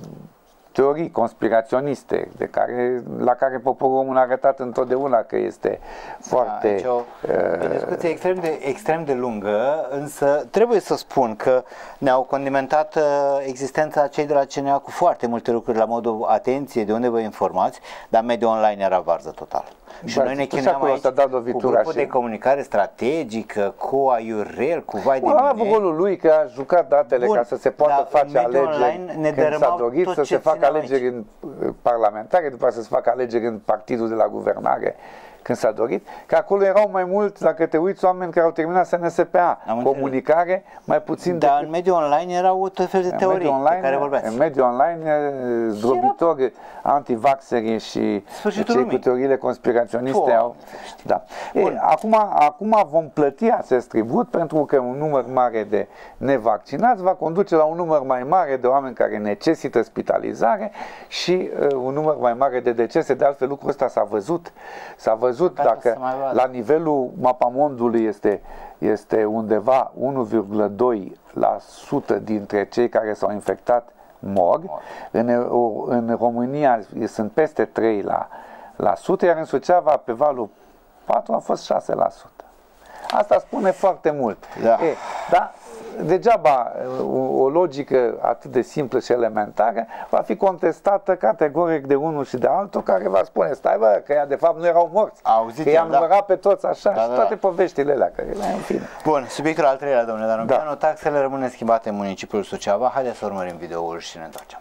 teorii conspiraționiste de care, la care poporul român a arătat întotdeauna că este foarte... Da, o, uh, o discuție extrem de, extrem de lungă, însă trebuie să spun că ne-au condimentat uh, existența cei de la C N A cu foarte multe lucruri la modul atenție, de unde vă informați, dar mediul online era varză total. Și da, noi ne chinuiam aici cu grupul și... de comunicare strategică, cu aiurel, cu vai de mine. A avut rolul lui că a jucat datele Bun, ca să se poată face alegeri ne când s-a dorit, să se facă alegeri aici. în parlamentare, după aceea să se facă alegeri în partidul de la guvernare când s-a dorit, că acolo erau mai mult, dacă te uiți, oameni care au terminat S N S P A, Am comunicare, înțeles. mai puțin Dar decât... în mediul online erau tot fel de teorii online, de care vorbeați. În mediul online, zdrobitori, antivaxeri și Sfârșitul cei lumii. cu teoriile conspiraționiste Pua, au... Da. E, acum, acum vom plăti acest tribut pentru că un număr mare de nevaccinați va conduce la un număr mai mare de oameni care necesită spitalizare și uh, un număr mai mare de decese. De altfel, lucrul ăsta s-a văzut. S-a văzut dacă la nivelul mapamondului este, este undeva unu virgulă doi la sută dintre cei care s-au infectat mor. În, în România sunt peste trei la sută, iar în Suceava, pe valul patru, a fost șase la sută. Asta spune foarte mult. Da. E, da? Degeaba o, o logică atât de simplă și elementară va fi contestată categoric de unul și de altul care va spune, stai bă, că ea de fapt nu erau morți, Auziți, că i-a da. numărat pe toți așa Da, și da, toate da. poveștile alea care le în fine. Bun, subiectul al treilea, domnule Danubianu, Da. taxele rămân neschimbate în municipiul Suceava. Haideți să urmărim videoul și ne întoarcem.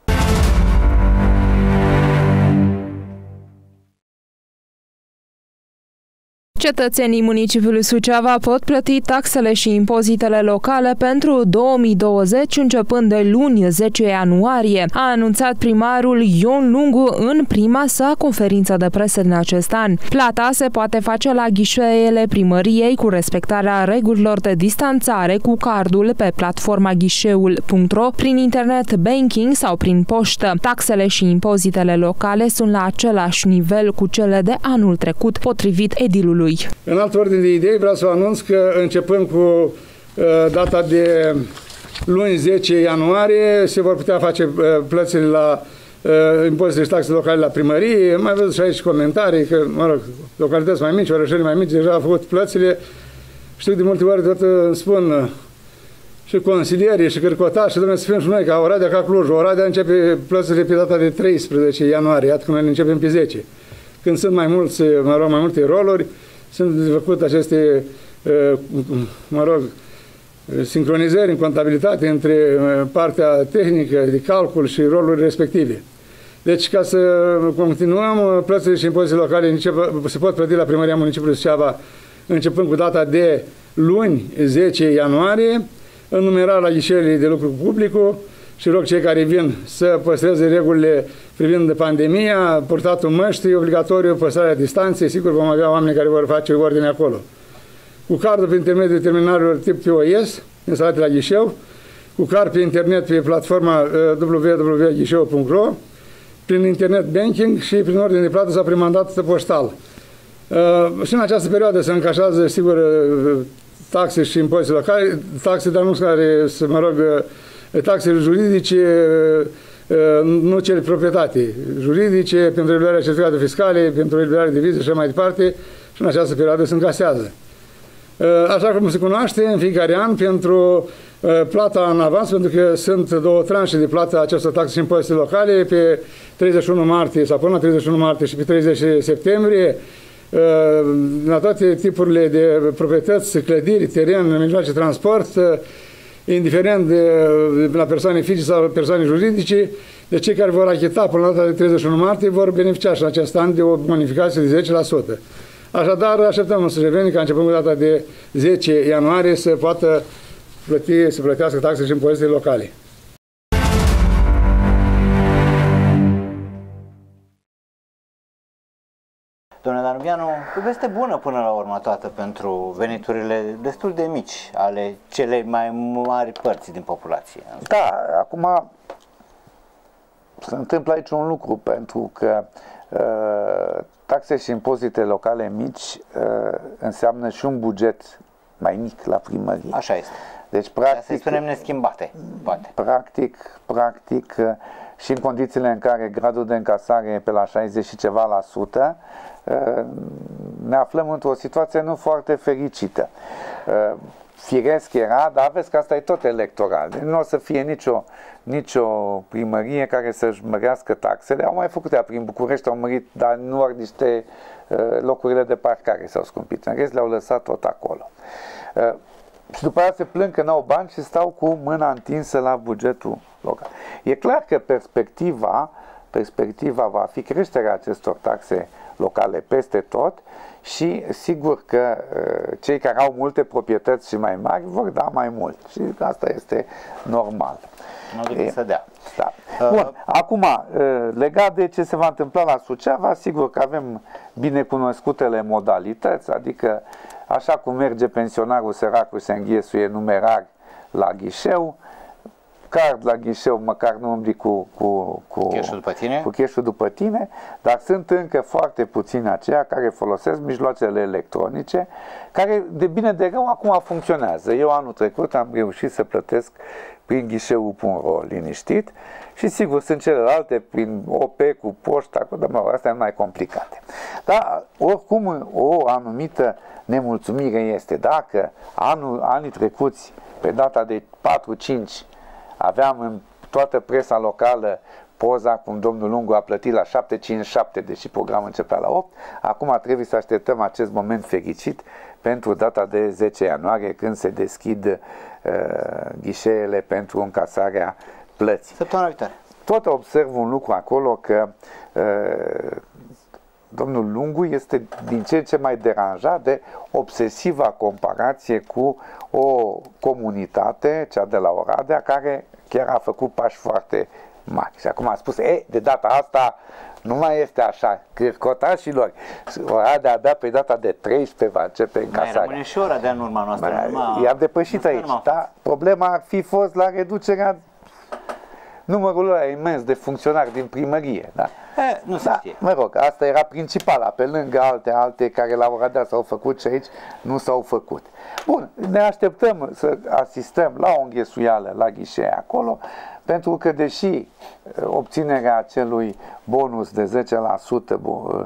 Cetățenii municipiului Suceava pot plăti taxele și impozitele locale pentru două mii douăzeci începând de luni zece ianuarie, a anunțat primarul Ion Lungu în prima sa conferință de presă din acest an. Plata se poate face la ghișeele primăriei cu respectarea regulilor de distanțare cu cardul pe platforma ghișeul punct ro, prin internet banking sau prin poștă. Taxele și impozitele locale sunt la același nivel cu cele de anul trecut, potrivit edilului. În altă ordine de idei, vreau să vă anunț că începând cu uh, data de luni zece ianuarie se vor putea face uh, plățile la uh, impozite și taxe locale la primărie. Mai văzut și aici comentarii că, mă rog, localități mai mici, orășeli mai mici, deja au făcut plățile. Știu de multe ori tot îmi spun uh, și consilierii și cârcotași, și domnule, să fim și noi ca Oradea, ca Clujul. Oradea începe plățile pe data de treisprezece ianuarie, iată că noi începem pe zece. Când sunt mai mulți, mă rog, mai multe roluri, sunt făcute aceste, mă rog, sincronizări în contabilitate între partea tehnică de calcul și rolurile respective. Deci, ca să continuăm, plățile și impozitele locale se pot plăti la Primăria Municipiului Suceava începând cu data de luni zece ianuarie, înnumerat la ghișeele de lucru cu publicul, și rog cei care vin să păstreze regulile privind pandemia, purtatul măștii, obligatoriu, păstrarea distanței, sigur vom avea oameni care vor face ordine acolo. Cu cardul pe intermediul terminalelor tip P O S, instalate la ghișeu, cu card pe internet pe platforma w w w punct ghișeu punct ro, prin internet banking și prin ordine de plată sau prin mandat poștal. Uh, și în această perioadă se încașează, sigur, taxe și impozite locale, taxe, dar nu care, să mă rog, taxele juridice, nu cele proprietate, juridice, pentru eliberarea certificate fiscale, pentru eliberarea de vize și așa mai departe, și în această perioadă se încasează. Așa cum se cunoaște, în fiecare an, pentru plata în avans, pentru că sunt două tranșe de plată acestor taxe și impozite locale, pe treizeci și unu martie sau până la treizeci și unu martie și pe treizeci septembrie, la toate tipurile de proprietăți, clădiri, teren, mijloace de transport, indiferent de la persoane fizice sau persoane juridice, de cei care vor achita până la data de treizeci și unu martie vor beneficia și în acest an de o bonificație de zece la sută. Așadar, așteptăm să revenim ca începând cu data de zece ianuarie să poată plăti, să plătească taxe și impozite locale. Domnule Danubianu, o veste bună până la urmă toată pentru veniturile destul de mici ale celei mai mari părți din populație. Da, acum se întâmplă aici un lucru, pentru că uh, taxe și impozite locale mici uh, înseamnă și un buget mai mic la primărie. Așa este. Deci, practic, să spunem neschimbate, poate. Practic, practic, și în condițiile în care gradul de încasare e pe la șaizeci și ceva la sută, ne aflăm într-o situație nu foarte fericită. Firesc era, dar vezi că asta e tot electoral. Nu o să fie nicio, nicio primărie care să-și mărească taxele. Au mai făcut ea prin București, au mărit, dar nu doar niște locurile de parcare s-au scumpit. În rest le-au lăsat tot acolo. Și după aceea se plâng că n-au bani și stau cu mâna întinsă la bugetul local. E clar că perspectiva, perspectiva va fi creșterea acestor taxe locale peste tot și sigur că cei care au multe proprietăți și mai mari vor da mai mult și asta este normal. Nu e, să dea. Da. Bun, acum, legat de ce se va întâmpla la Suceava, sigur că avem binecunoscutele modalități, adică așa cum merge pensionarul săracul se înghesuie numerar la ghișeu, card la ghișeu, măcar nu umbli cu, cu, cu, cash-ul după tine. cu cash-ul după tine, dar sunt încă foarte puțini aceia care folosesc mijloacele electronice, care de bine de rău acum funcționează. Eu anul trecut am reușit să plătesc prin ghișeul punct ro liniștit și sigur sunt celelalte prin O P cu poșta, dar mă, astea sunt mai complicate. Dar oricum o anumită nemulțumire este dacă anul, anii trecuți, pe data de patru cinci, aveam în toată presa locală poza cum domnul Lungu a plătit la șapte cincizeci și șapte, deși programul începea la opt, acum trebuie să așteptăm acest moment fericit pentru data de zece ianuarie, când se deschid uh, ghișeele pentru încasarea plății. Săptămâna viitoare. Tot observ un lucru acolo, că uh, domnul Lungu este din ce în ce mai deranjat de obsesiva comparație cu o comunitate, cea de la Oradea, care chiar a făcut pași foarte mari. Și acum a spus, e, de data asta nu mai este așa, cârcotașilor, Oradea abia pe data de treisprezece va începe încasarea. Mai rămâne și Oradea în urma noastră. I-am depășit aici, da? Problema ar fi fost la reducerea numărul ăla imens de funcționari din primărie, da? E, nu se da, știe. mă rog, asta era principala, pe lângă alte, alte care la Oradea s-au făcut și aici nu s-au făcut. Bun, ne așteptăm să asistăm la o înghesuială la ghișee acolo, pentru că deși obținerea acelui bonus de zece la sută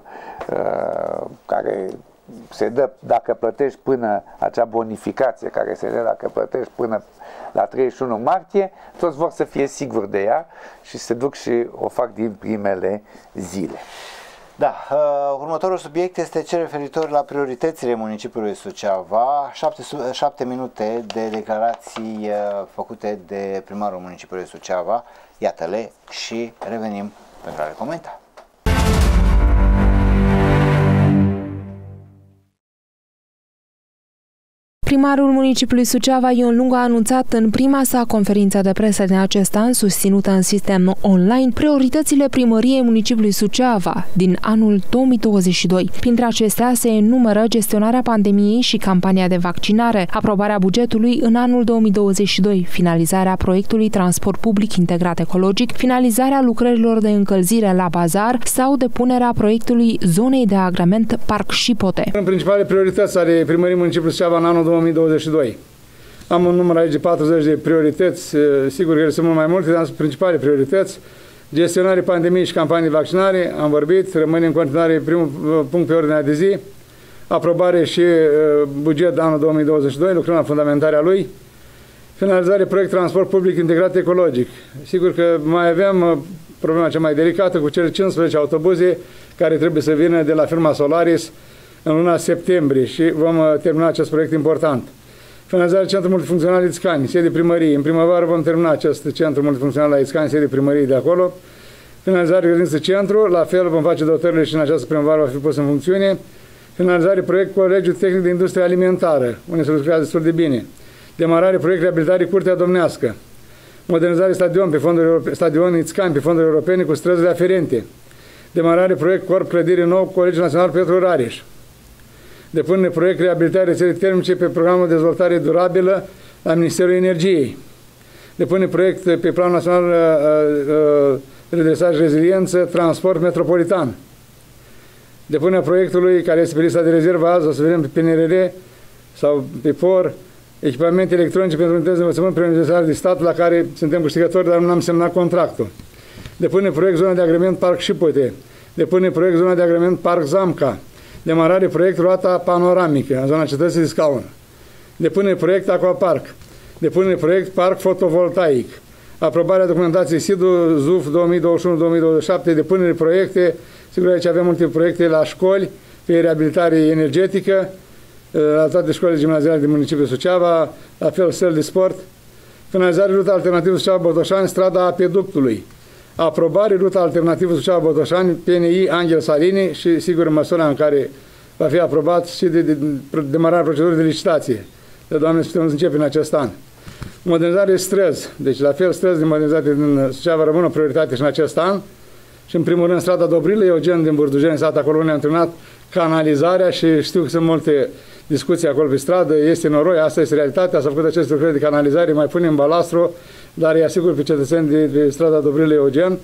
care se dă dacă plătești până, acea bonificație care se dă dacă plătești până la treizeci și unu martie, toți vor să fie siguri de ea și se duc și o fac din primele zile. Da, uh, următorul subiect este cel referitor la prioritățile municipiului Suceava. Șapte, șapte minute de declarații uh, făcute de primarul municipiului Suceava. Iată-le și revenim pentru a le comenta. Primarul municipiului Suceava, Ion Lungu, a anunțat în prima sa conferință de presă din acest an, susținută în sistem online, prioritățile primăriei municipiului Suceava din anul două mii douăzeci și doi. Printre acestea se enumără gestionarea pandemiei și campania de vaccinare, aprobarea bugetului în anul două mii douăzeci și doi, finalizarea proiectului transport public integrat ecologic, finalizarea lucrărilor de încălzire la bazar sau depunerea proiectului zonei de agrement Parc Șipote. În principale priorități ale primăriei municipiului Suceava în anul două mii douăzeci și doi. Am un număr aici de patruzeci de priorități, sigur că ele sunt mult mai multe, dar sunt principale priorități. Gestionarea pandemiei și campanii de vaccinare, am vorbit, rămâne în continuare primul punct pe ordinea de zi. Aprobare și buget de anul două mii douăzeci și doi, lucrăm la fundamentarea lui. Finalizare proiect transport public integrat ecologic. Sigur că mai avem problema cea mai delicată cu cele cincisprezece autobuze care trebuie să vină de la firma Solaris în luna septembrie și vom termina acest proiect important. Finalizarea Centrului Multifuncțional Ițcani, sede primărie. În primăvară vom termina acest Centru Multifuncțional la Ițcani, sede primărie de acolo. Finalizarea grădiniță centru, la fel vom face dotările și în această primăvară va fi pus în funcțiune. Finalizare proiect Colegiul Tehnic de Industrie Alimentară, unde se lucrează destul de bine. Demarare proiect reabilitare Curtea Domnească. Modernizare stadion, pe fonduri, stadion Ițcani pe fonduri europene cu străzile aferente. Demarare proiect Corp Clădire Nou, Colegiul Național Petru Rareș. Depunere proiect reabilitare rețele termice pe programul de dezvoltare durabilă la Ministerul Energiei. Depune proiect pe Planul Național uh, uh, Redresare și Reziliență, Transport Metropolitan. Depunerea proiectului, care este pe lista de rezervă azi, o să vedem pe P N R R sau pe P O R, echipamente electronice pentru unități de învățământ preuniversitar de stat, la care suntem câștigători, dar nu am semnat contractul. Depune proiect zona de agrement Parc Șipote. Depune proiect zona de agrement Parc Zamca. Demarare proiect roata panoramică în zona cetății de Scaun. Depune proiect aquapark. Depune proiect parc fotovoltaic. Aprobarea documentației S I D U Z U F două mii douăzeci și unu două mii douăzeci și șapte. Depunere proiecte. Sigur, aici avem multe proiecte la școli, pe reabilitare energetică, la toate școlile gimnaziale din municipiul Suceava, la fel săli de sport. Finalizare ruta alternativă Suceava-Botoșani, strada Apeductului. aprobare, ruta alternativă Suceava-Botoșani, P N I Angel Salini și, sigur, în măsura în care va fi aprobat și de, de, de demararea procedurii de licitație. De Doamne, să putem începe în acest an. Modernizare străzi. Deci, la fel, străzi de modernizare din Suceava rămân o prioritate și în acest an. Și, în primul rând, strada Dobrilă, Eugen din Burdujeni, sat acolo unde am terminat canalizarea și știu că sunt multe discuții acolo pe stradă, este noroi, asta este realitatea, s-a făcut aceste lucrări de canalizare, mai punem balastru, dar îi asigur pe cetățeni de, de strada Dobrilă, Eugen,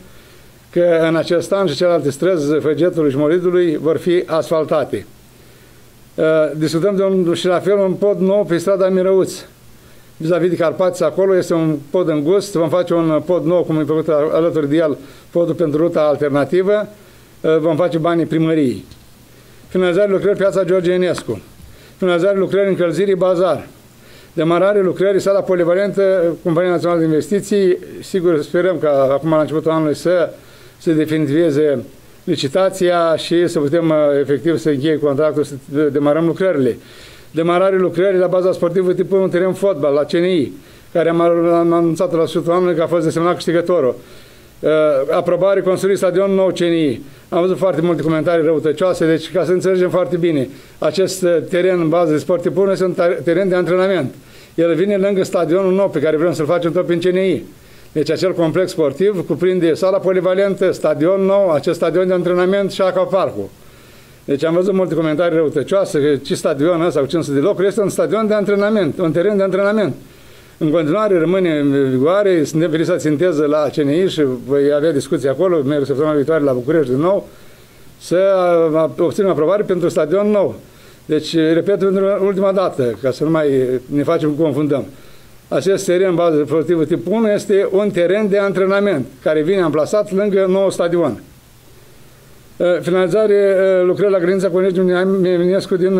că în acest an și celelalte străzi, Făgetului și Moridului, vor fi asfaltate. Uh, discutăm de un, și la fel un pod nou pe strada Mirăuț. Vis-a-vis de Carpați, acolo este un pod îngust, vom face un pod nou, cum e făcut alături de el, podul pentru ruta alternativă, uh, vom face banii primăriei. Finalizare lucrări Piața George Enescu. Finalizare lucrări încălzirii Bazar. Demarare lucrării sala polivalentă Compania Națională de Investiții. Sigur, sperăm că acum la începutul anului să se definitiveze licitația și să putem efectiv să încheie contractul, să demarăm lucrările. Demarare lucrării la baza sportivă tipul un teren fotbal, la C N I, care am anunțat la sfârșitul anului că a fost desemnat câștigătorul. Uh, aprobare construirii stadion nou C N I. Am văzut foarte multe comentarii răutăcioase, deci ca să înțelegem foarte bine, acest teren în bază de sport tipul este un teren de antrenament. El vine lângă stadionul nou pe care vrem să-l facem tot prin C N I. Deci acel complex sportiv cuprinde sala polivalentă, stadion nou, acest stadion de antrenament și aquaparcul. Deci am văzut multe comentarii răutăcioase că ce stadion ăsta cu cinci sute de locuri este un stadion de antrenament, un teren de antrenament. În continuare rămâne în vigoare, suntem veniți să sinteză la C N I și voi avea discuții acolo, merg săptămâna viitoare la București din nou, să obținem aprobare pentru stadion nou. Deci, repet pentru ultima dată, ca să nu mai ne facem cum confundăm. Acest teren în bază sportivă tip unu este un teren de antrenament care vine amplasat lângă nou stadion. Finalizare lucrări la granița Colegiului Mihai Eminescu din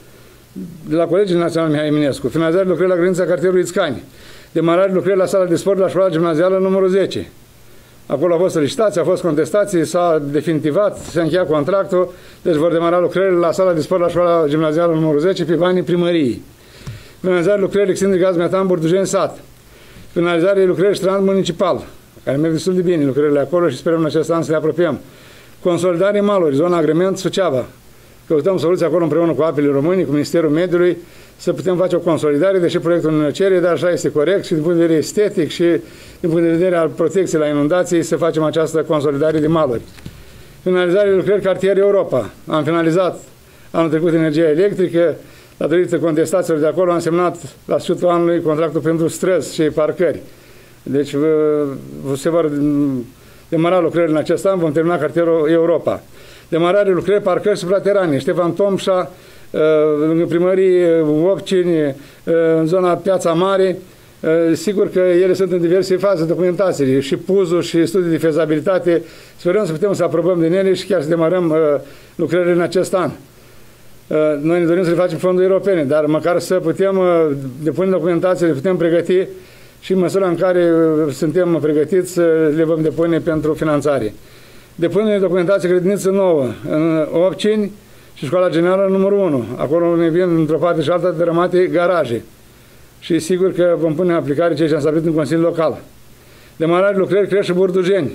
de la Colegiul Național Mihai Eminescu. Finalizare lucrări la granița cartierului Ițcani. Demarare lucrări la sala de sport la școala gimnazială numărul zece. Acolo a fost licitație, a fost contestație, s-a definitivat, s-a încheiat contractul, deci vor demara lucrările la sala de sport la școala gimnazială numărul zece pe banii primăriei. Finalizare lucrări extindere gaz metan Burdujeni sat. Finalizare lucrări strand municipal, care merg destul de bine lucrările acolo și sperăm în acest an să le apropiem. Consolidare maluri, zona agrement Suceava. Căutăm soluții acolo împreună cu Apele României, cu Ministerul Mediului, să putem face o consolidare, deși proiectul nu ne cere, dar așa este corect și din punct de vedere estetic și din punct de vedere al protecției la inundații să facem această consolidare de maluri. Finalizare lucrări cartier Europa. Am finalizat anul trecut energia electrică, datorită contestațiilor de acolo am semnat la sfârșitul anului contractul pentru străzi și parcări. Deci se vor demara lucrările în acest an, vom termina cartierul Europa. Demarare lucrări parcări supraterane, Ștefan Tomșa, lângă primării Opcini, în zona Piața Mare. Sigur că ele sunt în diverse faze de documentație, și puzul și studii de fezabilitate. Sperăm să putem să aprobăm din ele și chiar să demarăm lucrările în acest an. Noi ne dorim să le facem fonduri europene, dar măcar să putem depune documentație, le putem pregăti și în măsura în care suntem pregătiți le vom depune pentru finanțare. Depune documentație grădiniță nouă în Opcini și școala generală numărul unu. Acolo ne vin într-o parte și alta dărâmate garaje. Și sigur că vom pune în aplicare ceea ce am stabilit în Consiliul Local. Demarare lucrări creșă Burdujeni.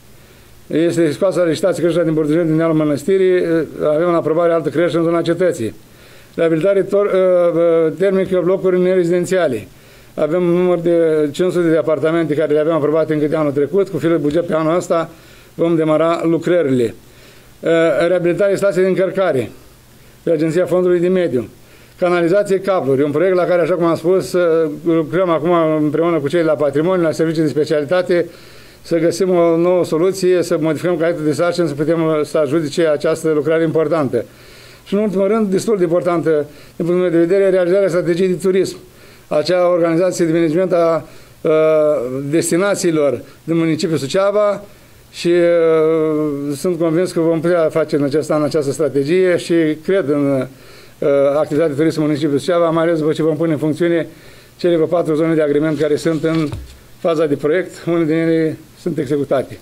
Este scoasă la licitație creșterea din Burdujeni, din Nealul Mănăstirii. Avem în aprobare altă creștere în zona cetății. Reabilitare termică blocuri nerezidențiale. Avem un număr de cinci sute de apartamente care le avem aprobate încă de anul trecut. Cu fiul de buget pe anul ăsta vom demara lucrările. Reabilitare stației de încărcare pe Agenția Fondului de Mediu. Canalizație cabluri, un proiect la care, așa cum am spus, lucrăm acum împreună cu cei de la Patrimoniu, la servicii de specialitate, să găsim o nouă soluție, să modificăm calitatea de sarcini, să putem să ajute această lucrare importantă. Și în ultimul rând, destul de importantă, din punctul meu de vedere, realizarea strategiei de turism. Acea organizație de management a uh, destinațiilor din municipiul Suceava și uh, sunt convins că vom putea face în acest an această strategie și cred în uh, activitatea turismului municipiului Suceava, mai ales după ce vom pune în funcțiune cele patru zone de agrement care sunt în faza de proiect, unele din ele sunt executate.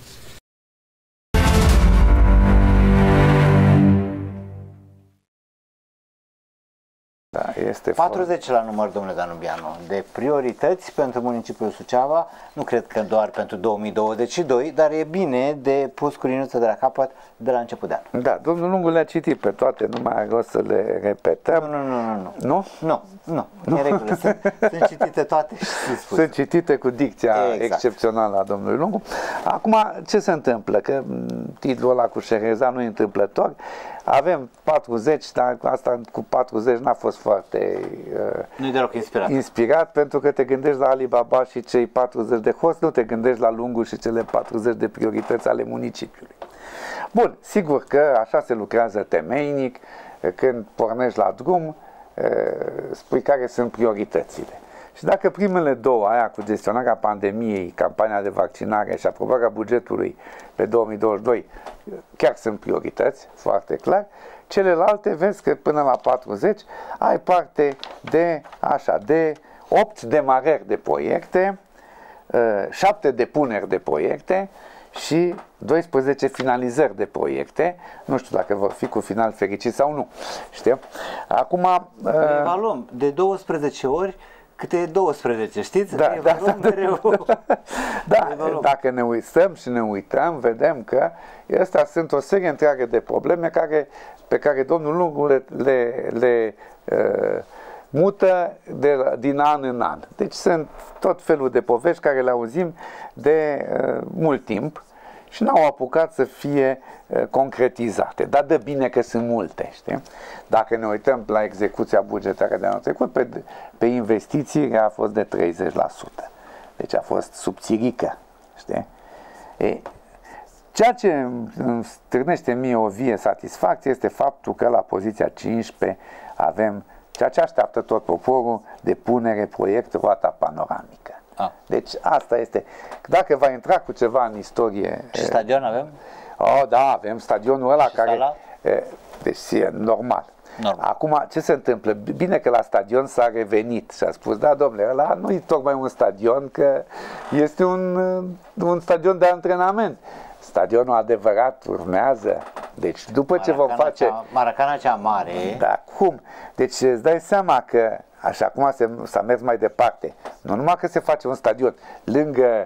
Da, Este patruzeci la număr, domnule Danubianu, de priorități pentru municipiul Suceava, nu cred că doar pentru două mii douăzeci și doi, dar e bine de pus cu liniuță de la capăt de la început de an. Da, domnul Lungu le-a citit pe toate, nu mai are rost să le repetăm. Nu, nu, nu, nu. Nu? Nu? Nu, nu, nu. E regulă. Sunt, sunt citite toate și sunt spuse. Sunt citite cu dicția exact. excepțională a domnului Lungu. Acum, ce se întâmplă? Că titlul ăla cu Șereza nu e întâmplător. Avem patruzeci, dar asta cu patruzeci n-a fost foarte uh, nu-i deloc inspirat. inspirat, pentru că te gândești la Alibaba și cei patruzeci de hoți, nu te gândești la Lungu și cele patruzeci de priorități ale municipiului. Bun, sigur că așa se lucrează temeinic, când pornești la drum, spui care sunt prioritățile. Și dacă primele două, aia cu gestionarea pandemiei, campania de vaccinare și aprobarea bugetului pe două mii douăzeci și doi, chiar sunt priorități, foarte clar, celelalte vezi că până la patruzeci ai parte de, așa, de opt demarări de proiecte, șapte depuneri de proiecte și doisprezece finalizări de proiecte. Nu știu dacă vor fi cu final fericit sau nu. Știu? Acum... Evaluăm de douăsprezece ori câte e douăsprezece, știți? Da, da, da, mereu. Da, dacă ne uităm și ne uităm, vedem că astea sunt o serie întreagă de probleme care, pe care domnul Lungu le, le, le uh, mută de, din an în an. Deci sunt tot felul de povești care le auzim de uh, mult timp și n-au apucat să fie uh, concretizate. Dar de bine că sunt multe, știi? Dacă ne uităm la execuția bugetară de anul trecut, pe, pe investiții a fost de treizeci la sută. Deci a fost subțirică, știi? E, ceea ce îmi stârnește mie o vie satisfacție este faptul că la poziția cincisprezece avem ceea ce așteaptă tot poporul, depunere, proiect, roata panoramică. Ah. Deci asta este. Dacă va intra cu ceva în istorie... Și stadion avem? Oh, da, avem stadionul ăla și care... sala? E, deci e normal. normal. Acum, ce se întâmplă? Bine că la stadion s-a revenit și a spus, da, domnule, ăla nu e tocmai un stadion, că este un, un stadion de antrenament. Stadionul adevărat urmează. Deci după Maracana ce vom face... Cea, Maracana cea mare... Da, cum? Deci îți dai seama că așa cum s-a mers mai departe, nu numai că se face un stadion lângă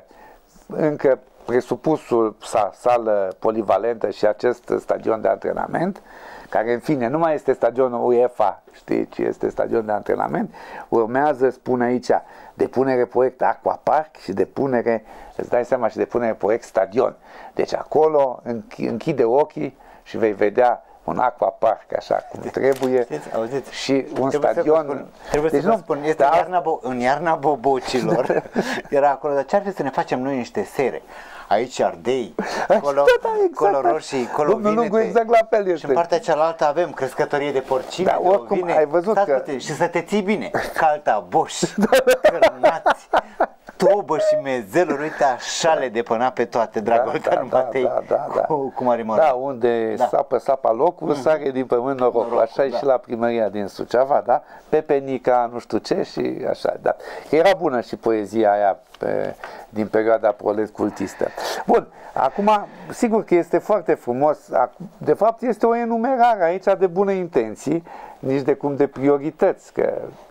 încă presupusul sa, sală polivalentă și acest stadion de antrenament, care în fine nu mai este stadionul UEFA, știi, ci este stadion de antrenament, urmează, spune aici, depunere proiect aquapark și depunere, îți dai seama, și depunere proiect stadion. Deci acolo închide ochii și vei vedea un aquapark așa cum trebuie. Știți, auziți, și un trebuie stadion. Să spun, trebuie deci să nu, vă spun, este da, în, iarna bo în iarna bobocilor, era acolo, dar ce ar fi să ne facem noi niște sere? Aici ardei, colo, da, exact, colo roșii, colo domnul Lungu exact la fel este. Și în partea cealaltă avem crescătorie de porcine, da, de oricum, ovine. ai văzut că... Și să te ții bine, calta, boș, cărnați, tobă și mezeluri, uite așa le depăna pe toate, Dragolteanu da, da, Matei, da, da, da. cu, cu Marimor. Da, unde da. sapă sapa locul, mm. sare din pământ norocul. norocul așa da. E și la primăria din Suceava, da? Pepenica, nu știu ce și așa, da. Era bună și poezia aia pe, din perioada prolet-cultistă. Bun, acum, sigur că este foarte frumos, de fapt este o enumerare aici de bune intenții, nici de cum de priorități, că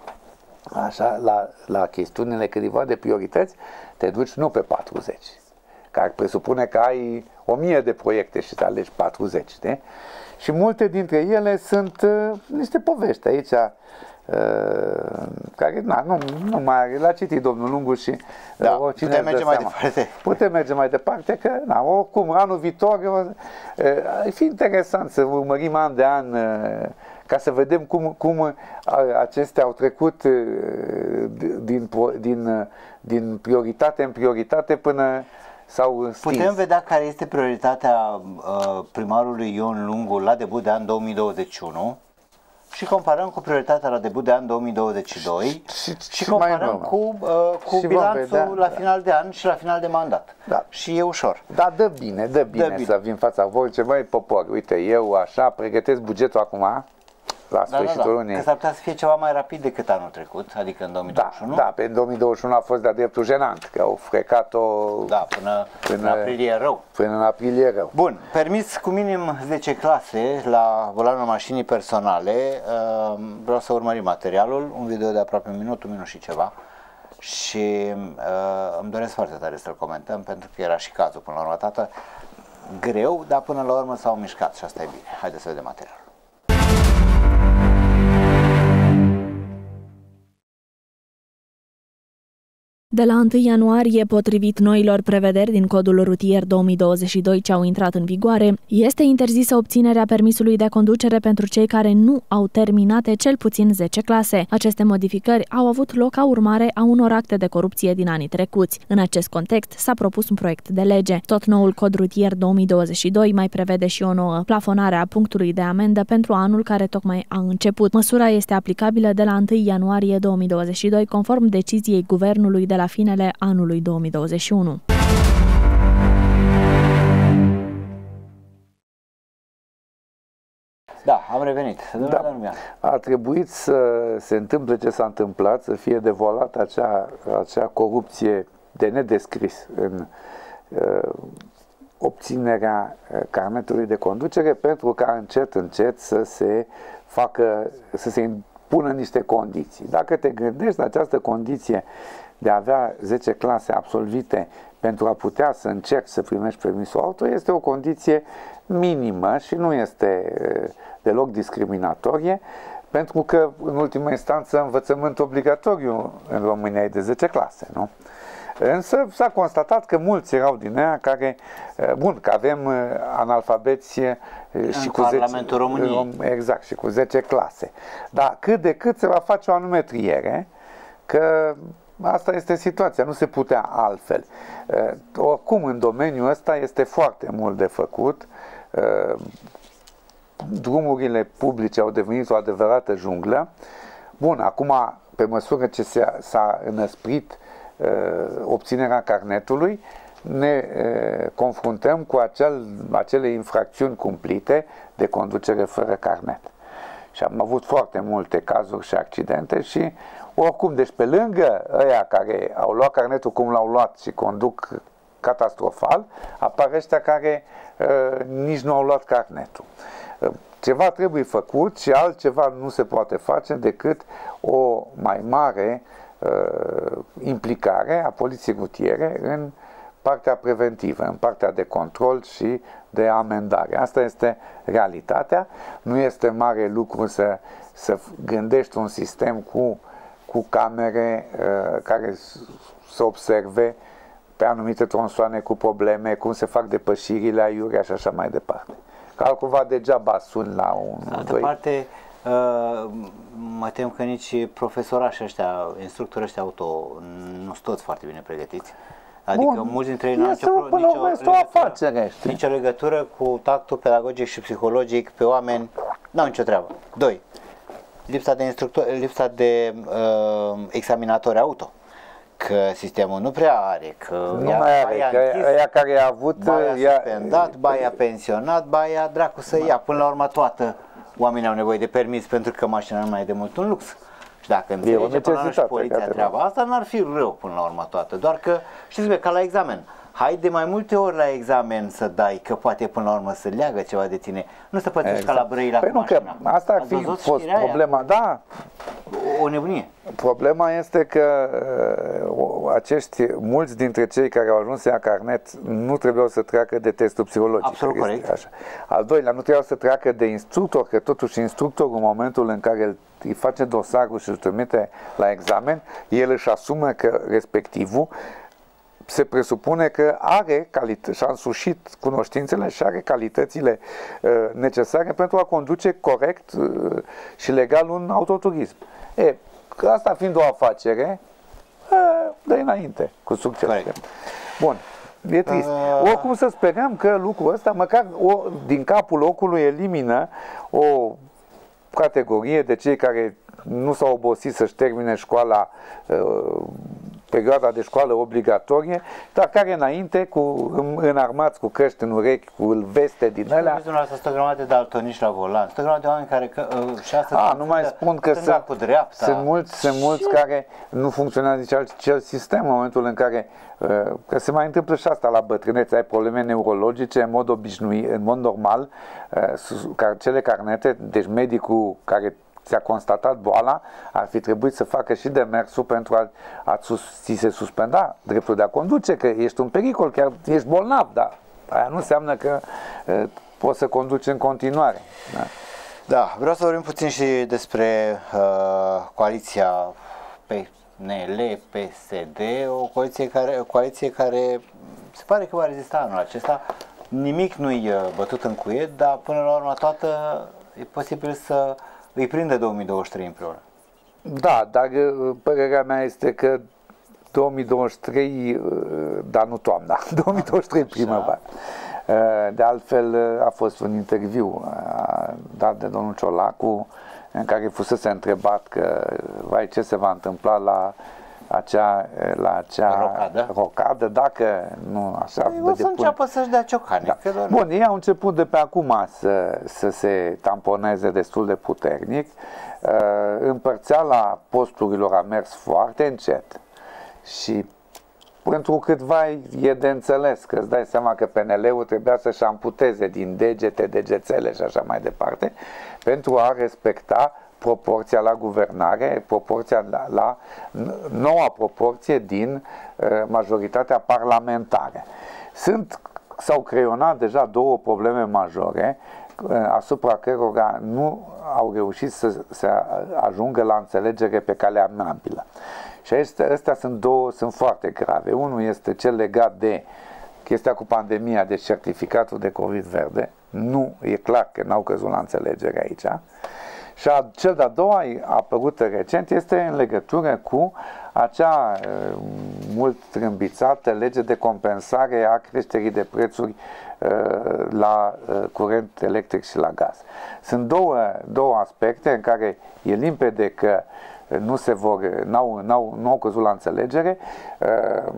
așa, la, la chestiunile câteva de priorități, te duci nu pe patruzeci, care presupune că ai o mie de proiecte și să alegi patruzeci, de? Și multe dintre ele sunt uh, niște povești aici, uh, care na, nu, nu mai are, l-a citit domnul Lungu și da, uh, putem merge mai departe. Putem merge mai departe, că na, oricum, anul viitor uh, ar fi interesant să urmărim an de an uh, ca să vedem cum, cum acestea au trecut din, din, din prioritate în prioritate până s-au stins. Putem vedea care este prioritatea primarului Ion Lungu la debut de an două mii douăzeci și unu și comparăm cu prioritatea la debut de an două mii douăzeci și doi și, și, și comparăm cu, uh, cu și bilanțul vedea, la da. final de an și la final de mandat. Da. Și e ușor. Da, dă bine, dă bine, dă bine. Să vin fața voi, ce mai popor, uite, eu așa pregătesc bugetul acum, la sfârșitul da, da, da. lunii. Că s-ar putea să fie ceva mai rapid decât anul trecut, adică în două mii douăzeci și unu. Da, da, pe două mii douăzeci și unu a fost de-a dreptul jenant, că au frecat-o da, până, până în aprilie rău. Până în aprilie rău. Bun, permis cu minim zece clase la volanul mașinii personale. Vreau să urmărim materialul, un video de aproape un minut, un minut și ceva. Și uh, îmi doresc foarte tare să-l comentăm, pentru că era și cazul până la urmă, tată. Greu, dar până la urmă s-au mișcat și asta e bine. Haideți să vedem materialul. De la întâi ianuarie, potrivit noilor prevederi din Codul Rutier două mii douăzeci și doi ce au intrat în vigoare, este interzisă obținerea permisului de conducere pentru cei care nu au terminate cel puțin zece clase. Aceste modificări au avut loc ca urmare a unor acte de corupție din anii trecuți. În acest context s-a propus un proiect de lege. Tot noul Cod Rutier două mii douăzeci și doi mai prevede și o nouă plafonare a punctului de amendă pentru anul care tocmai a început. Măsura este aplicabilă de la întâi ianuarie două mii douăzeci și doi, conform deciziei Guvernului de la la finele anului două mii douăzeci și unu. Da, am revenit. Da. A trebuit să se întâmple ce s-a întâmplat, să fie devoalată acea, acea corupție de nedescris în uh, obținerea carnetului de conducere, pentru ca încet, încet să se facă, să se impună niște condiții. Dacă te gândești la această condiție de a avea zece clase absolvite pentru a putea să încerci să primești permisul auto, este o condiție minimă și nu este deloc discriminatorie, pentru că, în ultima instanță, învățământ obligatoriu în România e de zece clase, nu? Însă s-a constatat că mulți erau din aia care, bun, că avem analfabeți și cu Parlamentul României. Exact, și cu zece clase. Dar cât de cât se va face o anumetriere, că asta este situația, nu se putea altfel. Oricum, în domeniul ăsta este foarte mult de făcut. Drumurile publice au devenit o adevărată junglă. Bun, acum, pe măsură ce s-a înăsprit obținerea carnetului, ne confruntăm cu acel, acele infracțiuni cumplite de conducere fără carnet. Și am avut foarte multe cazuri și accidente și oricum, deci pe lângă ăia care au luat carnetul cum l-au luat și conduc catastrofal, apar ăștia care uh, nici nu au luat carnetul. Uh, ceva trebuie făcut și altceva nu se poate face decât o mai mare uh, implicare a poliției rutiere în partea preventivă, în partea de control și de amendare. Asta este realitatea. Nu este mare lucru să, să gândești un sistem cu, cu camere uh, care să observe pe anumite tronsoane cu probleme, cum se fac depășirile aiurea și așa mai departe. Că altcumva degeaba suni la un, de altă doi. parte, uh, mă tem că nici profesorașii ăștia, instructorii ăștia auto, nu sunt toți foarte bine pregătiți. Adică Bun, mulți dintre ei nu au nicio, o, nicio, este o afacere, nicio legătură cu tactul pedagogic și psihologic pe oameni, n-au nicio treabă. Doi, lipsa de instructori, lipsa de uh, examinatori auto. Că sistemul nu prea are, că nu mai are, că ăia care a avut, baia ea, suspendat, baia pensionat, baia dracu să ia. Până la urmă toată oamenii au nevoie de permis pentru că mașina nu mai e de mult un lux. Și dacă înțelege până la urmă și poliția treaba asta, n-ar fi rău până la urmă toată. Doar că, știți bine, ca la examen. Hai de mai multe ori la examen să dai, că poate până la urmă să leagă ceva de tine. Nu să plătești exact. Ca la Brăila păi cu nu, mașina. că asta ar fi fost problema, aia? Da. O nebunie. Problema este că uh, acești, mulți dintre cei care au ajuns să ia carnet nu trebuiau să treacă de testul psihologic. Absolut corect. Așa. Al doilea, nu trebuiau să treacă de instructor, că totuși instructorul în momentul în care îi face dosarul și îl trimite la examen, el își asumă că respectivul se presupune că are calități și-a însușit cunoștințele și are calitățile uh, necesare pentru a conduce corect uh, și legal un autoturism. E, asta fiind o afacere, uh, dă înainte, cu succes. Corect. Bun, e trist. Uh... Oricum să sperăm că lucrul ăsta, măcar o, din capul locului, elimină o categorie de cei care nu s-au obosit să-și termine școala uh, perioada de școală obligatorie, dar care înainte, cu, înarmați cu căști în urechi, cu veste din alea. Sunt o grămadă de daltoniști la volan, sunt o grămadă de oameni care că, și asta A, nu mai spun că sunt, cu dreapta. sunt mulți, sunt mulți care nu funcționează nici acel sistem în momentul în care, că se mai întâmplă și asta la bătrânețe, ai probleme neurologice în mod obișnuit, în mod normal, cele carnete, deci medicul care ți-a constatat boala, ar fi trebuit să facă și demersul pentru a, a ți se suspenda dreptul de a conduce, că ești un pericol, chiar ești bolnav, dar aia nu înseamnă că uh, poți să conduci în continuare. Da. Da, vreau să vorbim puțin și despre uh, coaliția P N L P S D, o coaliție care, o coaliție care se pare că va rezista anul acesta. Nimic nu-i bătut în cuiet, dar până la urmă toată e posibil să îi prinde două mii douăzeci și trei împreună. Da, dar părerea mea este că două mii douăzeci și trei, dar nu toamna, două mii douăzeci și trei primăvară. De altfel a fost un interviu dat de domnul Ciolacu în care fusese întrebat că vai, ce se va întâmpla la acea, la acea rocadă. rocadă, dacă nu așa... Păi o să înceapă să-și dea ciocane. Da. Bun, ei au început de pe acum să, să se tamponeze destul de puternic. Împărțeala posturilor a mers foarte încet și pentru câtva e de înțeles, că îți dai seama că P N L-ul trebuia să-și amputeze din degete, degețele și așa mai departe, pentru a respecta proporția la guvernare, proporția la, la noua proporție din uh, majoritatea parlamentară. Sunt, s-au creionat deja două probleme majore uh, asupra cărora nu au reușit să, să ajungă la înțelegere pe calea amiabilă. Și astea, astea sunt două, sunt foarte grave. Unul este cel legat de chestia cu pandemia, de certificatul de COVID verde. Nu, e clar că n-au căzut la înțelegere aici. Și a, cel de-a doua, a apărut recent, este în legătură cu acea uh, mult trâmbițată lege de compensare a creșterii de prețuri uh, la uh, curent electric și la gaz. Sunt două, două aspecte în care e limpede că nu se vor, n-au, n-au, nu au căzut la înțelegere. Uh,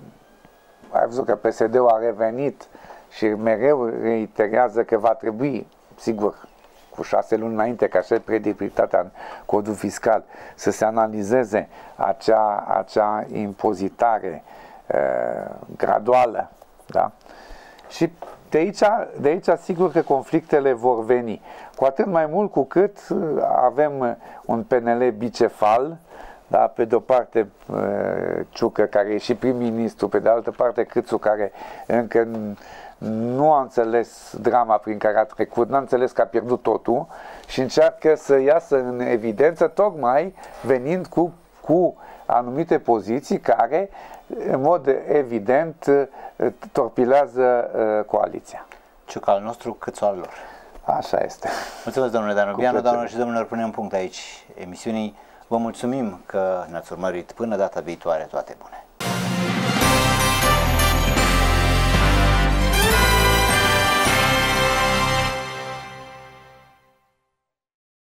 ai văzut că P S D-ul a revenit și mereu reiterează că va trebui, sigur, cu șase luni înainte, ca și predictivitatea în codul fiscal, să se analizeze acea, acea impozitare uh, graduală. Da? Și de aici, de aici, sigur că conflictele vor veni. Cu atât mai mult cu cât avem un P N L bicefal, da? Pe de o parte Ciucă, care e și prim-ministru, pe de altă parte Câțu, care încă nu a înțeles drama prin care a trecut, n-a înțeles că a pierdut totul și încearcă să iasă în evidență, tocmai venind cu, cu anumite poziții care, în mod evident, torpilează uh, coaliția. Ciucă al nostru, Câțu al lor. Așa este. Mulțumesc, domnule Danubianu. Doamnelor și domnilor, punem punct aici emisiunii. Vă mulțumim că ne-ați urmărit. Până data viitoare, toate bune!